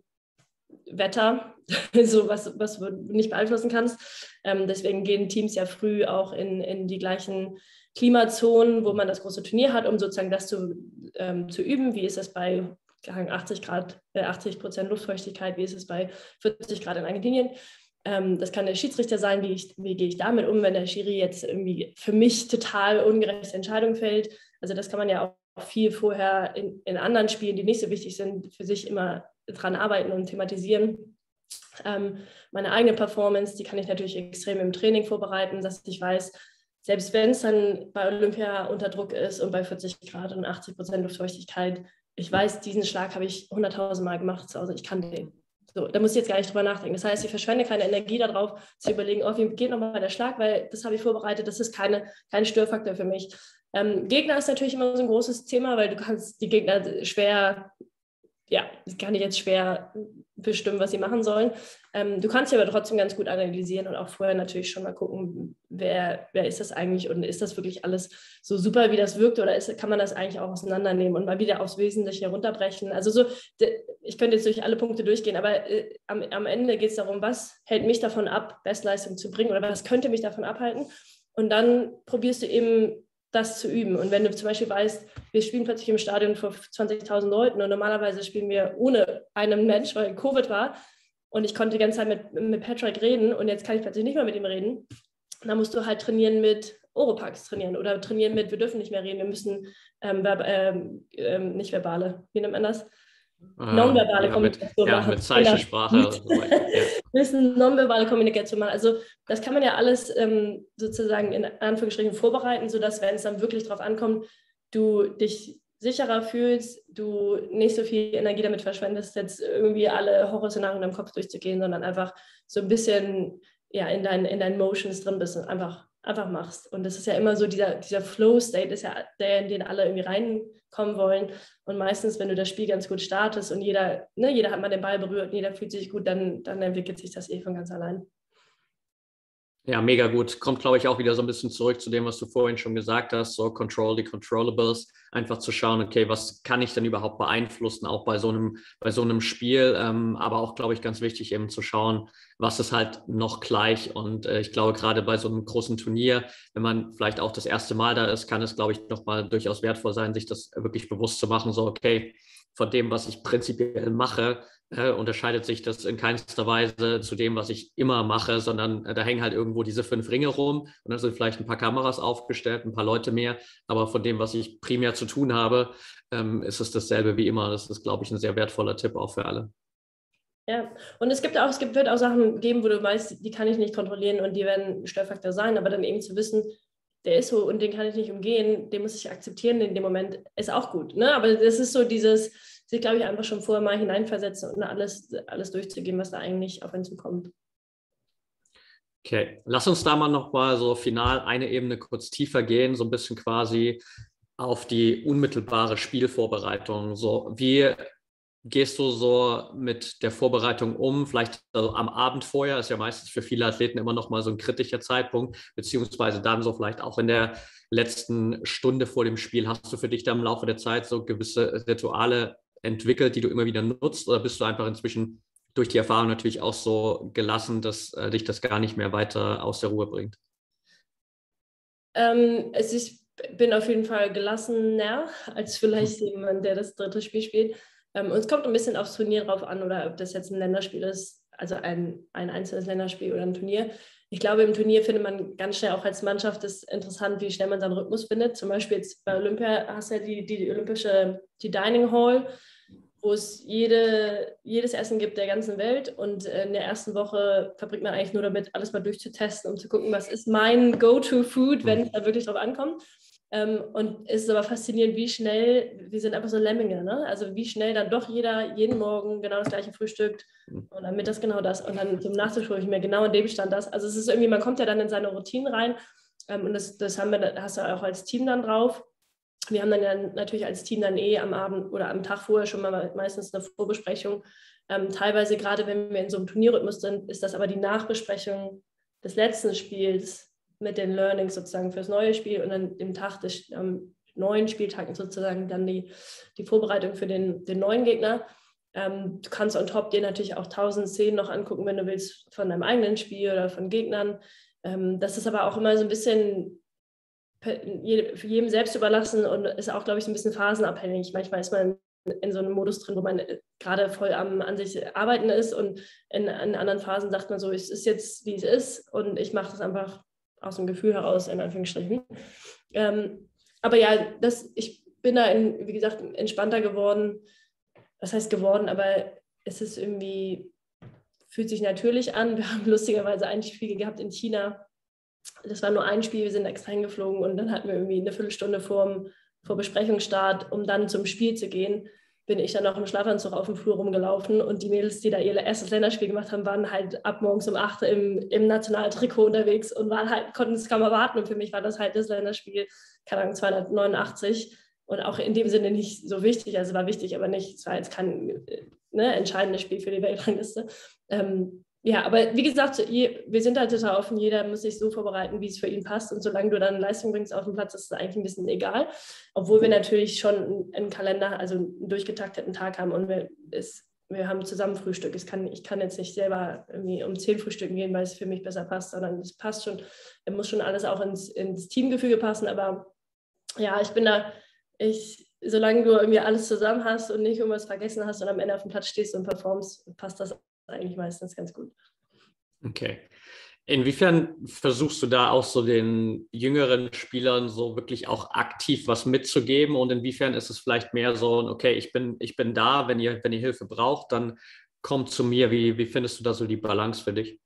B: Wetter, so was, was du nicht beeinflussen kannst. Ähm, deswegen gehen Teams ja früh auch in, in die gleichen Klimazonen, wo man das große Turnier hat, um sozusagen das zu, ähm, zu üben. Wie ist das bei achtzig Grad, äh, achtzig Prozent Luftfeuchtigkeit? Wie ist es bei vierzig Grad in Argentinien? Ähm, das kann der Schiedsrichter sein, wie, ich, wie gehe ich damit um, wenn der Schiri jetzt irgendwie für mich total ungerechte Entscheidung fällt. Also das kann man ja auch viel vorher in, in anderen Spielen, die nicht so wichtig sind, für sich immer dran arbeiten und thematisieren. Ähm, meine eigene Performance, die kann ich natürlich extrem im Training vorbereiten, dass ich weiß, selbst wenn es dann bei Olympia unter Druck ist und bei vierzig Grad und achtzig Prozent Luftfeuchtigkeit, ich weiß, diesen Schlag habe ich hunderttausend Mal gemacht zu Hause, ich kann den. So, da muss ich jetzt gar nicht drüber nachdenken. Das heißt, ich verschwende keine Energie darauf, zu überlegen, oh, wie geht nochmal der Schlag, weil das habe ich vorbereitet, das ist keine, kein Störfaktor für mich. Ähm, Gegner ist natürlich immer so ein großes Thema, weil du kannst die Gegner schwer, ja, kann ich jetzt schwer bestimmen, was sie machen sollen. Ähm, du kannst sie aber trotzdem ganz gut analysieren und auch vorher natürlich schon mal gucken, wer, wer ist das eigentlich und ist das wirklich alles so super, wie das wirkt oder ist, kann man das eigentlich auch auseinandernehmen und mal wieder aufs Wesentliche runterbrechen. Also so, ich könnte jetzt durch alle Punkte durchgehen, aber äh, am, am Ende geht es darum, was hält mich davon ab, Bestleistung zu bringen oder was könnte mich davon abhalten und dann probierst du eben das zu üben. Und wenn du zum Beispiel weißt, wir spielen plötzlich im Stadion vor zwanzigtausend Leuten und normalerweise spielen wir ohne einen Mensch, weil Covid war und ich konnte die ganze Zeit mit, mit Patrick reden und jetzt kann ich plötzlich nicht mehr mit ihm reden, dann musst du halt trainieren mit Oropax trainieren oder trainieren mit, wir dürfen nicht mehr reden, wir müssen ähm, ähm, ähm, nicht verbale, wie nennt man das? Nonverbale
A: ja,
B: Kommunikation
A: mit, ja,
B: machen.
A: mit Zeichensprache.
B: Genau.
A: Und so weiter. Ja.
B: Wir müssen nonverbale Kommunikation machen. Also das kann man ja alles ähm, sozusagen in Anführungsstrichen vorbereiten, sodass, wenn es dann wirklich drauf ankommt, du dich sicherer fühlst, du nicht so viel Energie damit verschwendest, jetzt irgendwie alle Horrorszenarien in deinem Kopf durchzugehen, sondern einfach so ein bisschen ja, in, dein, in deinen Motions drin bist und einfach, einfach machst. Und das ist ja immer so, dieser, dieser Flow-State ist ja der, in den alle irgendwie reinkommen wollen. Und meistens, wenn du das Spiel ganz gut startest und jeder, ne, jeder hat mal den Ball berührt und jeder fühlt sich gut, dann, dann entwickelt sich das eh von ganz allein.
A: Ja, mega gut. Kommt, glaube ich, auch wieder so ein bisschen zurück zu dem, was du vorhin schon gesagt hast, so Control the Controllables, einfach zu schauen, okay, was kann ich denn überhaupt beeinflussen, auch bei so einem, bei so einem Spiel, ähm, aber auch, glaube ich, ganz wichtig eben zu schauen, was ist halt noch gleich und äh, ich glaube, gerade bei so einem großen Turnier, wenn man vielleicht auch das erste Mal da ist, kann es, glaube ich, nochmal durchaus wertvoll sein, sich das wirklich bewusst zu machen, so, okay, von dem, was ich prinzipiell mache, äh, unterscheidet sich das in keinster Weise zu dem, was ich immer mache, sondern äh, da hängen halt irgendwo diese fünf Ringe rum und dann sind vielleicht ein paar Kameras aufgestellt, ein paar Leute mehr, aber von dem, was ich primär zu tun habe, ähm, ist es dasselbe wie immer. Das ist, glaube ich, ein sehr wertvoller Tipp auch für alle.
B: Ja, und es gibt auch, es gibt, wird auch Sachen geben, wo du weißt, die kann ich nicht kontrollieren und die werden ein Störfaktor sein, aber dann eben zu wissen, der ist so und den kann ich nicht umgehen, den muss ich akzeptieren in dem Moment, ist auch gut. Ne? Aber das ist so dieses, sich, glaube ich, einfach schon vorher mal hineinversetzen und alles, alles durchzugehen, was da eigentlich auf einen zukommt.
A: Okay, lass uns da mal nochmal so final eine Ebene kurz tiefer gehen, so ein bisschen quasi auf die unmittelbare Spielvorbereitung. So, wie gehst du so mit der Vorbereitung um? Vielleicht also am Abend vorher ist ja meistens für viele Athleten immer noch mal so ein kritischer Zeitpunkt, beziehungsweise dann so vielleicht auch in der letzten Stunde vor dem Spiel. Hast du für dich da im Laufe der Zeit so gewisse Rituale entwickelt, die du immer wieder nutzt, oder bist du einfach inzwischen durch die Erfahrung natürlich auch so gelassen, dass äh, dich das gar nicht mehr weiter aus der Ruhe bringt?
B: Ähm, es ist, bin auf jeden Fall gelassener als vielleicht jemand, der das dritte Spiel spielt. Ähm, und es kommt ein bisschen aufs Turnier drauf an oder ob das jetzt ein Länderspiel ist. also ein, ein einzelnes Länderspiel oder ein Turnier. Ich glaube, im Turnier findet man ganz schnell auch als Mannschaft ist interessant, wie schnell man seinen Rhythmus findet. Zum Beispiel jetzt bei Olympia hast du ja die, die, die olympische, die Dining Hall, wo es jede, jedes Essen gibt der ganzen Welt. Und in der ersten Woche verbringt man eigentlich nur damit, alles mal durchzutesten, um zu gucken, was ist mein Go-To-Food, wenn es da wirklich drauf ankommt. Und es ist aber faszinierend, wie schnell, wir sind einfach so Lemminge, ne? Also wie schnell dann doch jeder jeden Morgen genau das gleiche frühstückt und dann mittags genau das und dann zum Nachtisch hole ich mir genau in dem Stand das. Also es ist irgendwie, man kommt ja dann in seine Routinen rein und das, das haben wir, hast du auch als Team dann drauf. Wir haben dann ja natürlich als Team dann eh am Abend oder am Tag vorher schon mal meistens eine Vorbesprechung. Ähm, teilweise, gerade wenn wir in so einem Turnierrhythmus sind, ist das aber die Nachbesprechung des letzten Spiels mit den Learnings sozusagen fürs neue Spiel und dann im Tag des ähm, neuen Spieltagen sozusagen dann die, die Vorbereitung für den, den neuen Gegner. Ähm, du kannst on top dir natürlich auch tausend Szenen noch angucken, wenn du willst, von deinem eigenen Spiel oder von Gegnern. Ähm, das ist aber auch immer so ein bisschen für jedem selbst überlassen und ist auch, glaube ich, so ein bisschen phasenabhängig. Manchmal ist man in so einem Modus drin, wo man gerade voll am an sich arbeiten ist und in, in anderen Phasen sagt man so, es ist jetzt, wie es ist und ich mache das einfach aus dem Gefühl heraus, in Anführungsstrichen. Ähm, aber ja, das, ich bin da, in, wie gesagt, entspannter geworden. Was heißt geworden, aber es ist irgendwie, fühlt sich natürlich an. Wir haben lustigerweise ein Spiel gehabt in China. Das war nur ein Spiel, wir sind extra hingeflogen und dann hatten wir irgendwie eine Viertelstunde vor, vor Besprechungsstart, um dann zum Spiel zu gehen, bin ich dann noch im Schlafanzug auf dem Flur rumgelaufen und die Mädels, die da ihr erstes Länderspiel gemacht haben, waren halt ab morgens um acht im, im nationalen Trikot unterwegs und waren halt, konnten es kaum erwarten und für mich war das halt das Länderspiel, keine Ahnung, zweihundertneunundachtzig und auch in dem Sinne nicht so wichtig, also war wichtig, aber nicht, es war jetzt kein ne, entscheidendes Spiel für die Weltrangliste. Ähm, Ja, aber wie gesagt, wir sind halt total offen, jeder muss sich so vorbereiten, wie es für ihn passt und solange du dann Leistung bringst auf den Platz, ist es eigentlich ein bisschen egal, obwohl wir natürlich schon einen Kalender, also einen durchgetakteten Tag haben und wir, es, wir haben zusammen Frühstück. Ich kann, ich kann jetzt nicht selber irgendwie um zehn Frühstücken gehen, weil es für mich besser passt, sondern es passt schon, es muss schon alles auch ins, ins Teamgefüge passen, aber ja, ich bin da, ich, solange du irgendwie alles zusammen hast und nicht irgendwas vergessen hast und am Ende auf dem Platz stehst und performst, passt das eigentlich meistens ganz gut.
A: Okay. Inwiefern versuchst du da auch so den jüngeren Spielern so wirklich auch aktiv was mitzugeben und inwiefern ist es vielleicht mehr so, okay, ich bin, ich bin da, wenn ihr, wenn ihr Hilfe braucht, dann kommt zu mir. Wie, wie findest du da so die Balance für dich?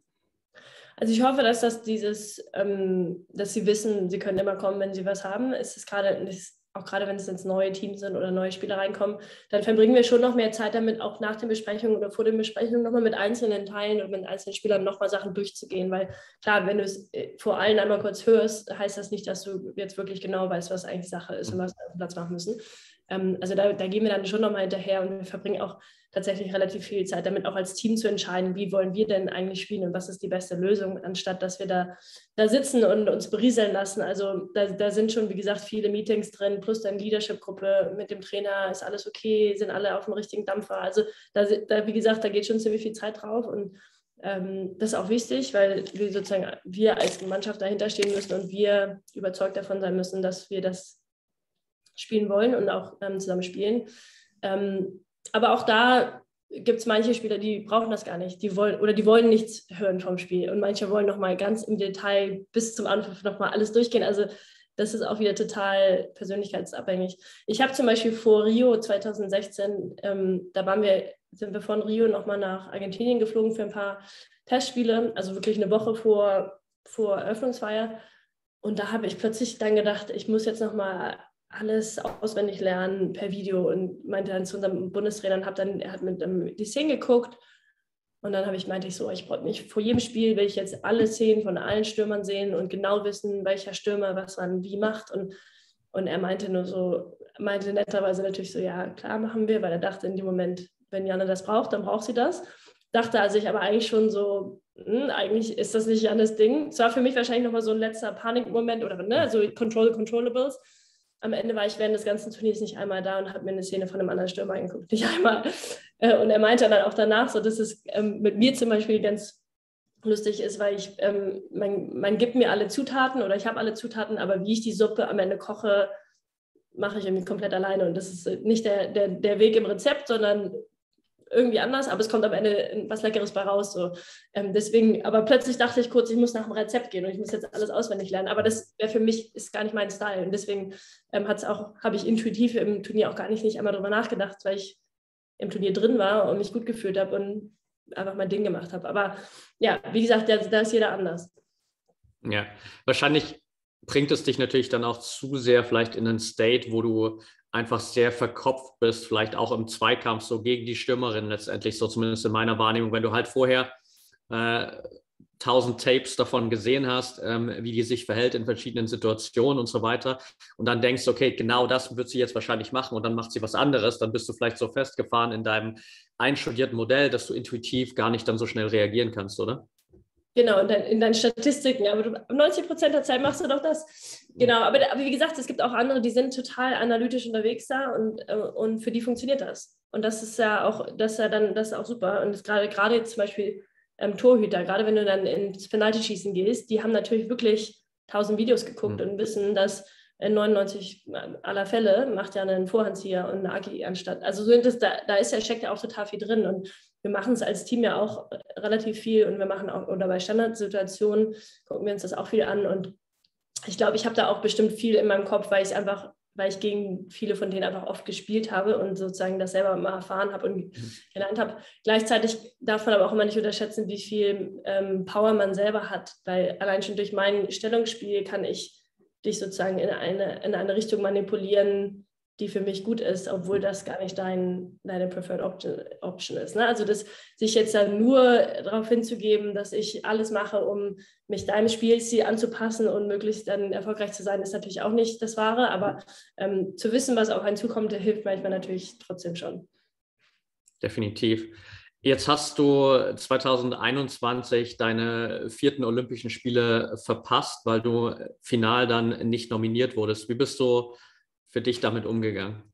B: Also ich hoffe, dass das dieses, ähm, dass sie wissen, sie können immer kommen, wenn sie was haben. Es ist gerade, auch gerade wenn es ins neue Team sind oder neue Spieler reinkommen, dann verbringen wir schon noch mehr Zeit damit, auch nach den Besprechungen oder vor den Besprechungen nochmal mit einzelnen Teilen oder mit einzelnen Spielern nochmal Sachen durchzugehen, weil klar, wenn du es vor allen einmal kurz hörst, heißt das nicht, dass du jetzt wirklich genau weißt, was eigentlich Sache ist und was wir auf dem Platz machen müssen. Ähm, also da, da gehen wir dann schon nochmal hinterher und wir verbringen auch tatsächlich relativ viel Zeit damit, auch als Team zu entscheiden, wie wollen wir denn eigentlich spielen und was ist die beste Lösung, anstatt dass wir da, da sitzen und uns berieseln lassen. Also da, da sind schon, wie gesagt, viele Meetings drin, plus dann Leadership-Gruppe mit dem Trainer, ist alles okay, sind alle auf dem richtigen Dampfer. Also da, da wie gesagt, da geht schon ziemlich viel Zeit drauf und ähm, das ist auch wichtig, weil wir sozusagen, wir als Mannschaft dahinter stehen müssen und wir überzeugt davon sein müssen, dass wir das spielen wollen und auch ähm, zusammen spielen. Ähm, aber auch da gibt es manche Spieler, die brauchen das gar nicht. Die wollen oder die wollen nichts hören vom Spiel. Und manche wollen nochmal ganz im Detail bis zum Anpfiff nochmal alles durchgehen. Also das ist auch wieder total persönlichkeitsabhängig. Ich habe zum Beispiel vor Rio zwanzig sechzehn, ähm, da waren wir, sind wir von Rio nochmal nach Argentinien geflogen für ein paar Testspiele, also wirklich eine Woche vor, vor Eröffnungsfeier. Und da habe ich plötzlich dann gedacht, ich muss jetzt nochmal alles auswendig lernen per Video und meinte dann zu unserem Bundestrainer und hab dann, er hat mit um, die Szenen geguckt und dann habe ich meinte ich so, ich brauche nicht vor jedem Spiel will ich jetzt alle Szenen von allen Stürmern sehen und genau wissen, welcher Stürmer was man wie macht und, und er meinte nur so, meinte netterweise natürlich so, ja klar machen wir, weil er dachte in dem Moment, wenn Janne das braucht, dann braucht sie das. Dachte also ich aber eigentlich schon so, hm, eigentlich ist das nicht Jannes Ding. Es war für mich wahrscheinlich nochmal so ein letzter Panikmoment oder ne, so Control the Controllables. Am Ende war ich während des ganzen Turniers nicht einmal da und habe mir eine Szene von einem anderen Stürmer angeguckt, nicht einmal. Und er meinte dann auch danach so, dass es ähm, mit mir zum Beispiel ganz lustig ist, weil ich, ähm, man, man gibt mir alle Zutaten oder ich habe alle Zutaten, aber wie ich die Suppe am Ende koche, mache ich irgendwie komplett alleine. Und das ist nicht der, der, der Weg im Rezept, sondern irgendwie anders, aber es kommt am Ende was Leckeres bei raus. So. Ähm, deswegen, aber plötzlich dachte ich kurz, ich muss nach dem Rezept gehen und ich muss jetzt alles auswendig lernen. Aber das wäre für mich ist gar nicht mein Style. Und deswegen ähm, hat's auch, habe ich intuitiv im Turnier auch gar nicht, nicht einmal drüber nachgedacht, weil ich im Turnier drin war und mich gut gefühlt habe und einfach mein Ding gemacht habe. Aber ja, wie gesagt, da, da ist jeder anders.
A: Ja, wahrscheinlich bringt es dich natürlich dann auch zu sehr vielleicht in einen State, wo du einfach sehr verkopft bist, vielleicht auch im Zweikampf so gegen die Stürmerin letztendlich, so zumindest in meiner Wahrnehmung, wenn du halt vorher äh, tausend Tapes davon gesehen hast, ähm, wie die sich verhält in verschiedenen Situationen und so weiter und dann denkst, okay, genau das wird sie jetzt wahrscheinlich machen und dann macht sie was anderes, dann bist du vielleicht so festgefahren in deinem einstudierten Modell, dass du intuitiv gar nicht dann so schnell reagieren kannst, oder?
B: Genau, in, dein, in deinen Statistiken. Aber du, neunzig Prozent der Zeit machst du doch das. Genau, aber, aber wie gesagt, es gibt auch andere, die sind total analytisch unterwegs da und, äh, und für die funktioniert das. Und das ist ja auch, das ist ja dann, das ist auch super. Und gerade, gerade jetzt zum Beispiel ähm, Torhüter, gerade wenn du dann ins Penalty-Schießen gehst, die haben natürlich wirklich tausend Videos geguckt mhm. und wissen, dass in neunundneunzig aller Fälle macht ja einen Vorhandzieher und eine Agi anstatt. Also so das, da, da ist ja, steckt ja auch total viel drin und wir machen es als Team ja auch relativ viel und wir machen auch, oder bei Standardsituationen gucken wir uns das auch viel an und ich glaube, ich habe da auch bestimmt viel in meinem Kopf, weil ich einfach, weil ich gegen viele von denen einfach oft gespielt habe und sozusagen das selber mal erfahren habe und gelernt habe. Gleichzeitig darf man aber auch immer nicht unterschätzen, wie viel ähm, Power man selber hat, weil allein schon durch mein Stellungsspiel kann ich dich sozusagen in eine, in eine Richtung manipulieren, die für mich gut ist, obwohl das gar nicht dein, deine Preferred Option, Option ist. Ne? Also das, sich jetzt dann nur darauf hinzugeben, dass ich alles mache, um mich deinem Spielstil anzupassen und möglichst dann erfolgreich zu sein, ist natürlich auch nicht das Wahre, aber ähm, zu wissen, was auf einen zukommt, hilft manchmal natürlich trotzdem schon.
A: Definitiv. Jetzt hast du zwanzig einundzwanzig deine vierten Olympischen Spiele verpasst, weil du final dann nicht nominiert wurdest. Wie bist du für dich damit umgegangen?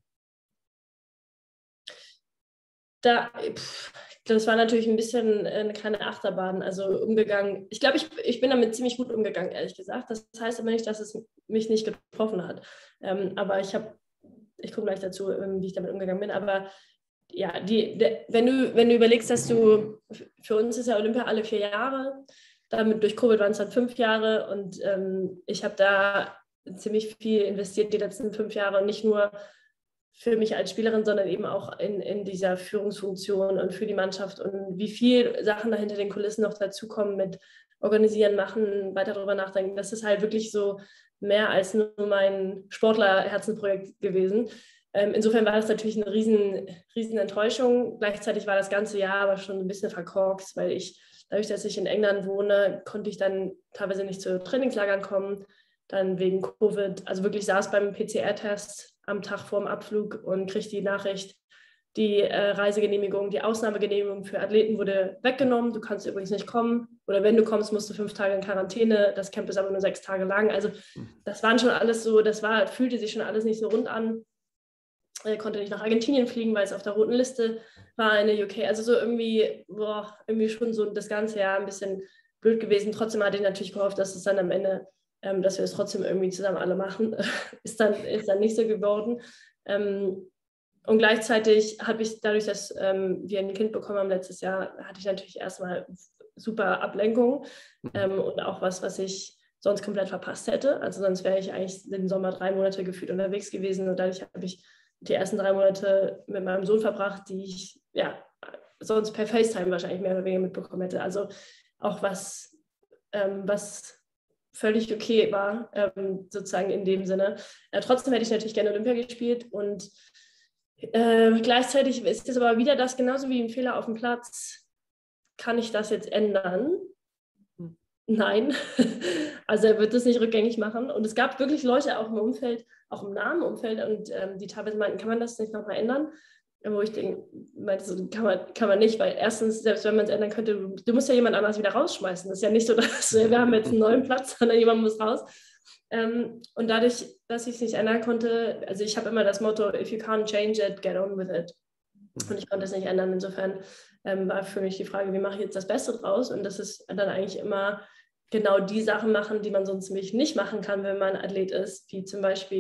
B: Da, pff, das war natürlich ein bisschen eine kleine Achterbahn, also umgegangen. Ich glaube, ich, ich bin damit ziemlich gut umgegangen, ehrlich gesagt. Das heißt aber nicht, dass es mich nicht getroffen hat. Ähm, aber ich habe, ich komme gleich dazu, wie ich damit umgegangen bin, aber ja, die, de, wenn, du, wenn du überlegst, dass du, für uns ist ja Olympia alle vier Jahre, damit durch Covid waren es dann fünf Jahre und ähm, ich habe da ziemlich viel investiert die letzten fünf Jahre und nicht nur für mich als Spielerin, sondern eben auch in, in dieser Führungsfunktion und für die Mannschaft und wie viel Sachen da hinter den Kulissen noch dazukommen mit Organisieren, Machen, weiter darüber nachdenken. Das ist halt wirklich so mehr als nur mein Sportler-Herzenprojekt gewesen. Ähm, insofern war das natürlich eine riesen, riesen Enttäuschung. Gleichzeitig war das ganze Jahr aber schon ein bisschen verkorkst, weil ich, dadurch, dass ich in England wohne, konnte ich dann teilweise nicht zu Trainingslagern kommen, dann wegen Covid, also wirklich saß beim P C R-Test am Tag vor dem Abflug und kriegte die Nachricht, die äh, Reisegenehmigung, die Ausnahmegenehmigung für Athleten wurde weggenommen, du kannst übrigens nicht kommen oder wenn du kommst, musst du fünf Tage in Quarantäne, das Camp ist aber nur sechs Tage lang, also das waren schon alles so, das war, fühlte sich schon alles nicht so rund an. Er konnte nicht nach Argentinien fliegen, weil es auf der roten Liste war in der U K. Also so irgendwie, boah, irgendwie schon so das ganze Jahr ein bisschen blöd gewesen. Trotzdem hatte ich natürlich gehofft, dass es dann am Ende, ähm, dass wir es trotzdem irgendwie zusammen alle machen. ist, dann, ist dann nicht so geworden. Ähm, und gleichzeitig habe ich dadurch, dass ähm, wir ein Kind bekommen haben letztes Jahr, hatte ich natürlich erstmal super Ablenkung ähm, und auch was, was ich sonst komplett verpasst hätte. Also sonst wäre ich eigentlich den Sommer drei Monate gefühlt unterwegs gewesen und dadurch habe ich die ersten drei Monate mit meinem Sohn verbracht, die ich ja sonst per FaceTime wahrscheinlich mehr oder weniger mitbekommen hätte. Also auch was, ähm, was völlig okay war, ähm, sozusagen in dem Sinne. Äh, trotzdem hätte ich natürlich gerne Olympia gespielt und äh, gleichzeitig ist es aber wieder das, genauso wie ein Fehler auf dem Platz, kann ich das jetzt ändern? Nein, also er wird das nicht rückgängig machen. Und es gab wirklich Leute auch im Umfeld, auch im nahen Umfeld, und ähm, die teilweise meinten, kann man das nicht nochmal ändern? Wo ich denke, meinte so, kann man, kann man nicht, weil erstens, selbst wenn man es ändern könnte, du, du musst ja jemand anders wieder rausschmeißen. Das ist ja nicht so, dass wir haben jetzt einen neuen Platz, sondern jemand muss raus. Ähm, und dadurch, dass ich es nicht ändern konnte, also ich habe immer das Motto, if you can't change it, get on with it. Und ich konnte es nicht ändern. Insofern ähm, war für mich die Frage, wie mache ich jetzt das Beste draus? Und das ist dann eigentlich immer genau die Sachen machen, die man sonst nämlich nicht machen kann, wenn man Athlet ist, wie zum Beispiel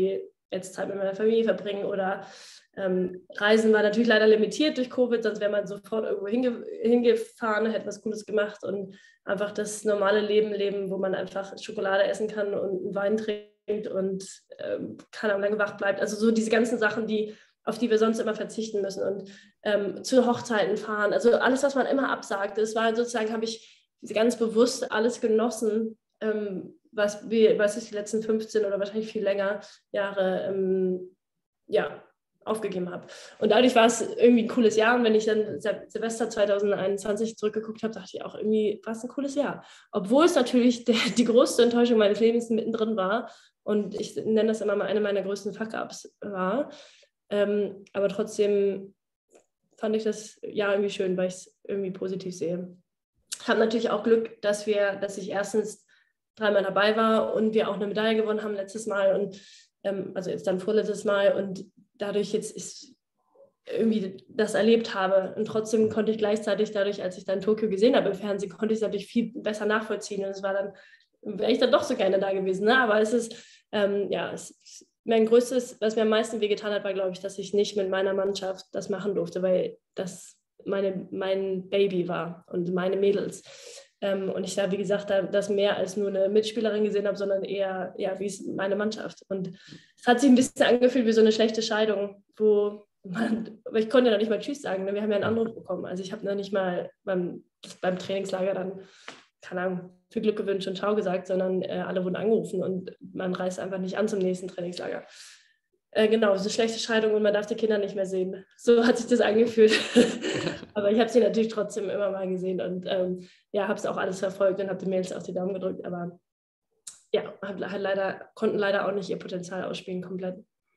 B: jetzt Zeit mit meiner Familie verbringen oder ähm, Reisen war natürlich leider limitiert durch Covid, sonst wäre man sofort irgendwo hinge hingefahren, hätte was Cooles gemacht und einfach das normale Leben leben, wo man einfach Schokolade essen kann und einen Wein trinkt und ähm, keine Ahnung, lange wach bleibt. Also so diese ganzen Sachen, die, auf die wir sonst immer verzichten müssen und ähm, zu Hochzeiten fahren. Also alles, was man immer absagt, das war sozusagen, habe ich ganz bewusst alles genossen, ähm, was, wir, was ich die letzten fünfzehn oder wahrscheinlich viel länger Jahre ähm, ja, aufgegeben habe. Und dadurch war es irgendwie ein cooles Jahr. Und wenn ich dann Silvester zwanzig einundzwanzig zurückgeguckt habe, dachte ich auch irgendwie, war es ein cooles Jahr. Obwohl es natürlich der, die größte Enttäuschung meines Lebens mittendrin war. Und ich nenne das immer mal eine meiner größten Fuck-Ups war. Ähm, aber trotzdem fand ich das Jahr irgendwie schön, weil ich es irgendwie positiv sehe. Ich habe natürlich auch Glück, dass wir, dass ich erstens dreimal dabei war und wir auch eine Medaille gewonnen haben letztes Mal und ähm, also jetzt dann vorletztes Mal und dadurch jetzt ist irgendwie das erlebt habe. Und trotzdem konnte ich gleichzeitig dadurch, als ich dann Tokio gesehen habe im Fernsehen, konnte ich es natürlich viel besser nachvollziehen. Und es war dann, wäre ich dann doch so gerne da gewesen. Ne? Aber es ist, ähm, ja, es ist mein größtes, was mir am meisten wehgetan hat, war, glaube ich, dass ich nicht mit meiner Mannschaft das machen durfte, weil das meine, mein Baby war und meine Mädels. Ähm, und ich da, wie gesagt, da, das mehr als nur eine Mitspielerin gesehen habe, sondern eher, ja, wie es meine Mannschaft. Und es hat sich ein bisschen angefühlt wie so eine schlechte Scheidung, wo man, aber ich konnte noch nicht mal Tschüss sagen, ne? Wir haben ja einen Anruf bekommen. Also ich habe noch nicht mal beim, beim Trainingslager dann, keine Ahnung, viel Glück gewünscht und Ciao gesagt, sondern äh, alle wurden angerufen und man reist einfach nicht an zum nächsten Trainingslager. Äh, genau, es ist eine schlechte Scheidung und man darf die Kinder nicht mehr sehen. So hat sich das angefühlt. Aber ich habe sie natürlich trotzdem immer mal gesehen und ähm, ja, habe es auch alles verfolgt und habe den Mädels auch die Daumen gedrückt. Aber ja, hat, hat leider, konnten leider auch nicht ihr Potenzial ausspielen komplett.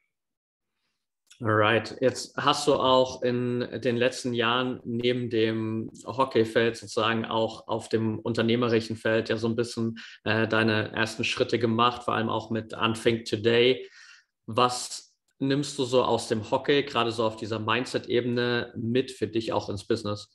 A: Alright, jetzt hast du auch in den letzten Jahren neben dem Hockeyfeld sozusagen auch auf dem unternehmerischen Feld ja so ein bisschen äh, deine ersten Schritte gemacht, vor allem auch mit Unthink Today. Was nimmst du so aus dem Hockey, gerade so auf dieser Mindset-Ebene, mit für dich auch ins Business?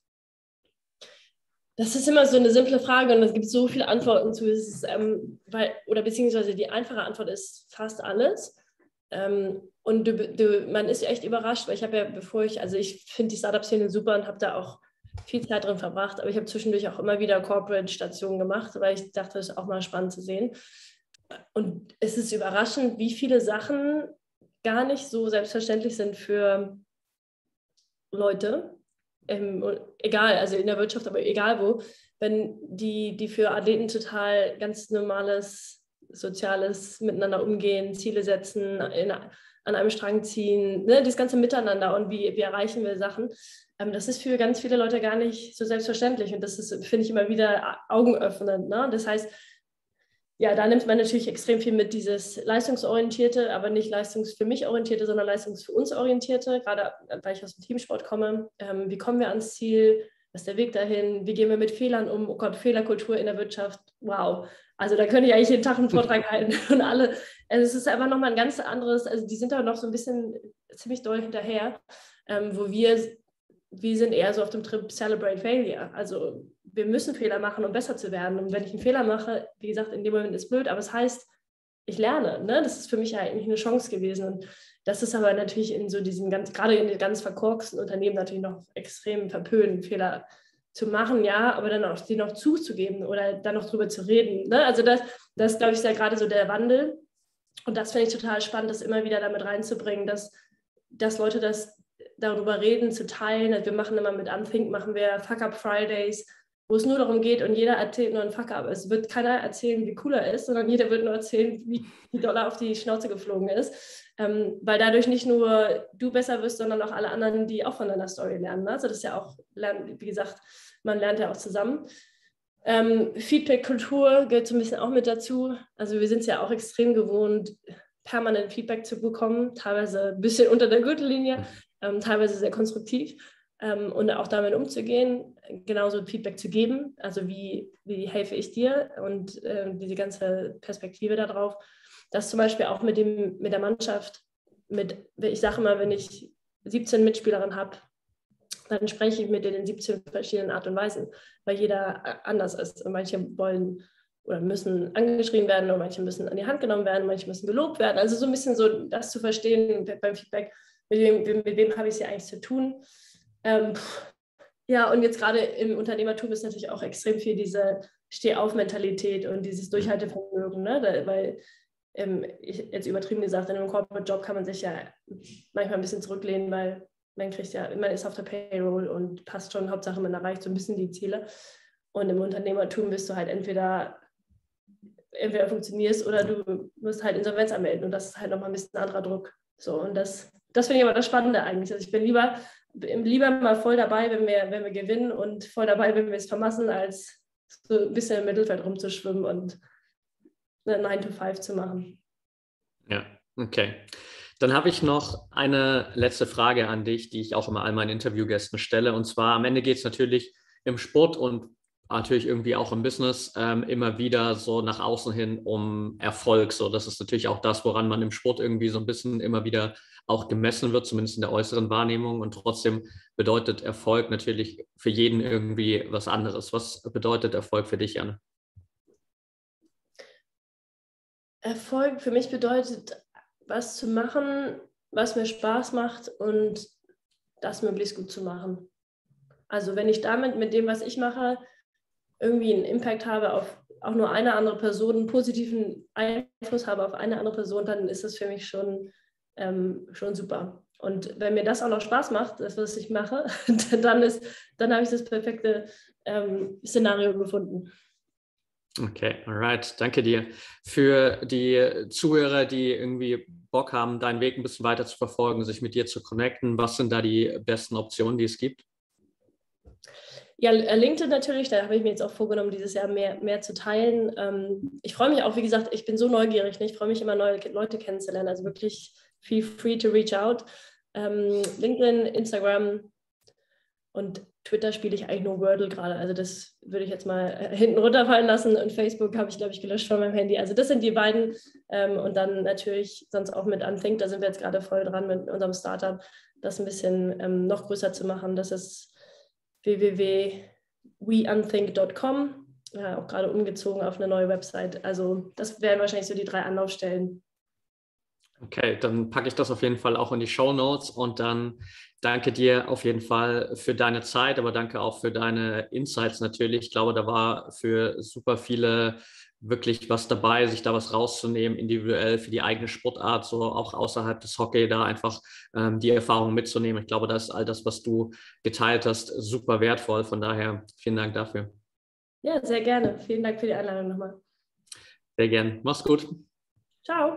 B: Das ist immer so eine simple Frage und es gibt so viele Antworten zu. Es ist, ähm, weil, oder beziehungsweise die einfache Antwort ist fast alles. Ähm, und du, du, man ist echt überrascht, weil ich habe ja, bevor ich, also ich finde die Startup-Szene super und habe da auch viel Zeit drin verbracht, aber ich habe zwischendurch auch immer wieder Corporate-Stationen gemacht, weil ich dachte, das ist auch mal spannend zu sehen. Und es ist überraschend, wie viele Sachen gar nicht so selbstverständlich sind für Leute. Ähm, egal, also in der Wirtschaft, aber egal wo, wenn die, die für Athleten total ganz normales soziales Miteinander umgehen, Ziele setzen, in, an einem Strang ziehen, ne, das ganze Miteinander und wie, wie erreichen wir Sachen, ähm, das ist für ganz viele Leute gar nicht so selbstverständlich und das ist, finde ich, immer wieder augenöffnend. Ne? Das heißt, ja, da nimmt man natürlich extrem viel mit, dieses leistungsorientierte, aber nicht leistungs für mich orientierte, sondern leistungs für uns orientierte, gerade weil ich aus dem Teamsport komme. Ähm, wie kommen wir ans Ziel? Was ist der Weg dahin? Wie gehen wir mit Fehlern um? Oh Gott, Fehlerkultur in der Wirtschaft. Wow. Also da könnte ich eigentlich jeden Tag einen Vortrag halten. Und alle, also es ist einfach nochmal ein ganz anderes, also die sind da noch so ein bisschen ziemlich doll hinterher, ähm, wo wir, wir sind eher so auf dem Trip Celebrate Failure. Also wir müssen Fehler machen, um besser zu werden. Und wenn ich einen Fehler mache, wie gesagt, in dem Moment ist es blöd, aber es heißt, ich lerne. Ne? Das ist für mich ja eigentlich eine Chance gewesen. Und das ist aber natürlich in so diesen ganz, gerade in den ganz verkorksten Unternehmen natürlich noch extrem verpönt, Fehler zu machen, ja, aber dann auch die noch zuzugeben oder dann noch drüber zu reden. Ne? Also das, das glaube ich, ist ja gerade so der Wandel. Und das finde ich total spannend, das immer wieder damit reinzubringen, dass, dass Leute das darüber reden, zu teilen. Also wir machen immer mit Unthink, machen wir Fuck-Up Fridays, wo es nur darum geht und jeder erzählt nur ein Fuck-Up. Es wird keiner erzählen, wie cool er ist, sondern jeder wird nur erzählen, wie, wie doll er auf die Schnauze geflogen ist. Ähm, weil dadurch nicht nur du besser wirst, sondern auch alle anderen, die auch von deiner Story lernen. Also das ist ja auch, wie gesagt, man lernt ja auch zusammen. Ähm, Feedback-Kultur gehört so ein bisschen auch mit dazu. Also wir sind es ja auch extrem gewohnt, permanent Feedback zu bekommen, teilweise ein bisschen unter der Gürtellinie, ähm, teilweise sehr konstruktiv. Ähm, und auch damit umzugehen, genauso Feedback zu geben, also wie, wie helfe ich dir und äh, diese ganze Perspektive darauf. Das zum Beispiel auch mit, dem, mit der Mannschaft, mit, ich sage immer, wenn ich siebzehn Mitspielerinnen habe, dann spreche ich mit denen in siebzehn verschiedenen Art und Weisen, weil jeder anders ist und manche wollen oder müssen angeschrien werden oder manche müssen an die Hand genommen werden, manche müssen gelobt werden. Also so ein bisschen so das zu verstehen beim Feedback, mit wem, mit wem habe ich es hier eigentlich zu tun. Ähm, ja, und jetzt gerade im Unternehmertum ist natürlich auch extrem viel diese Steh-auf-Mentalität und dieses Durchhaltevermögen, ne? Da, weil ähm, ich, jetzt übertrieben gesagt, in einem Corporate-Job kann man sich ja manchmal ein bisschen zurücklehnen, weil man kriegt ja, man ist auf der Payroll und passt schon, Hauptsache man erreicht so ein bisschen die Ziele. Und im Unternehmertum bist du halt entweder entweder funktionierst oder du musst halt Insolvenz anmelden und das ist halt nochmal ein bisschen anderer Druck. So, und das, das finde ich aber das Spannende eigentlich. Also ich bin lieber, lieber mal voll dabei, wenn wir, wenn wir gewinnen und voll dabei, wenn wir es vermassen, als so ein bisschen im Mittelfeld rumzuschwimmen und eine nine to five zu machen.
A: Ja, okay. Dann habe ich noch eine letzte Frage an dich, die ich auch immer all meinen Interviewgästen stelle. Und zwar am Ende geht es natürlich im Sport und natürlich irgendwie auch im Business ähm, immer wieder so nach außen hin um Erfolg. So, das ist natürlich auch das, woran man im Sport irgendwie so ein bisschen immer wieder auch gemessen wird, zumindest in der äußeren Wahrnehmung. Und trotzdem bedeutet Erfolg natürlich für jeden irgendwie was anderes. Was bedeutet Erfolg für dich, Janne?
B: Erfolg für mich bedeutet, was zu machen, was mir Spaß macht und das möglichst gut zu machen. Also wenn ich damit mit dem, was ich mache, irgendwie einen Impact habe auf auch nur eine andere Person, einen positiven Einfluss habe auf eine andere Person, dann ist das für mich schon, ähm, schon super. Und wenn mir das auch noch Spaß macht, das, was ich mache, dann, ist, dann habe ich das perfekte ähm, Szenario gefunden.
A: Okay, alright, danke dir. Für die Zuhörer, die irgendwie Bock haben, deinen Weg ein bisschen weiter zu verfolgen, sich mit dir zu connecten, was sind da die besten Optionen, die es gibt?
B: Ja, LinkedIn natürlich, da habe ich mir jetzt auch vorgenommen, dieses Jahr mehr, mehr zu teilen. Ähm, ich freue mich auch, wie gesagt, ich bin so neugierig, ne? Ich freue mich immer, neue Leute kennenzulernen, also wirklich feel free to reach out. Ähm, LinkedIn, Instagram und Twitter spiele ich eigentlich nur Wordle gerade, also das würde ich jetzt mal hinten runterfallen lassen und Facebook habe ich, glaube ich, gelöscht von meinem Handy. Also das sind die beiden ähm, und dann natürlich sonst auch mit Unthink, da sind wir jetzt gerade voll dran mit unserem Startup, das ein bisschen ähm, noch größer zu machen. Das ist w w w punkt we unthink punkt com, ja, auch gerade umgezogen auf eine neue Website. Also das wären wahrscheinlich so die drei Anlaufstellen.
A: Okay, dann packe ich das auf jeden Fall auch in die Shownotes und dann danke dir auf jeden Fall für deine Zeit, aber danke auch für deine Insights natürlich. Ich glaube, da war für super viele wirklich was dabei, sich da was rauszunehmen, individuell für die eigene Sportart, so auch außerhalb des Hockey, da einfach ähm, die Erfahrung mitzunehmen. Ich glaube, da ist all das, was du geteilt hast, super wertvoll. Von daher vielen Dank dafür.
B: Ja, sehr gerne. Vielen Dank für die Einladung nochmal.
A: Sehr gern. Mach's gut.
B: Ciao.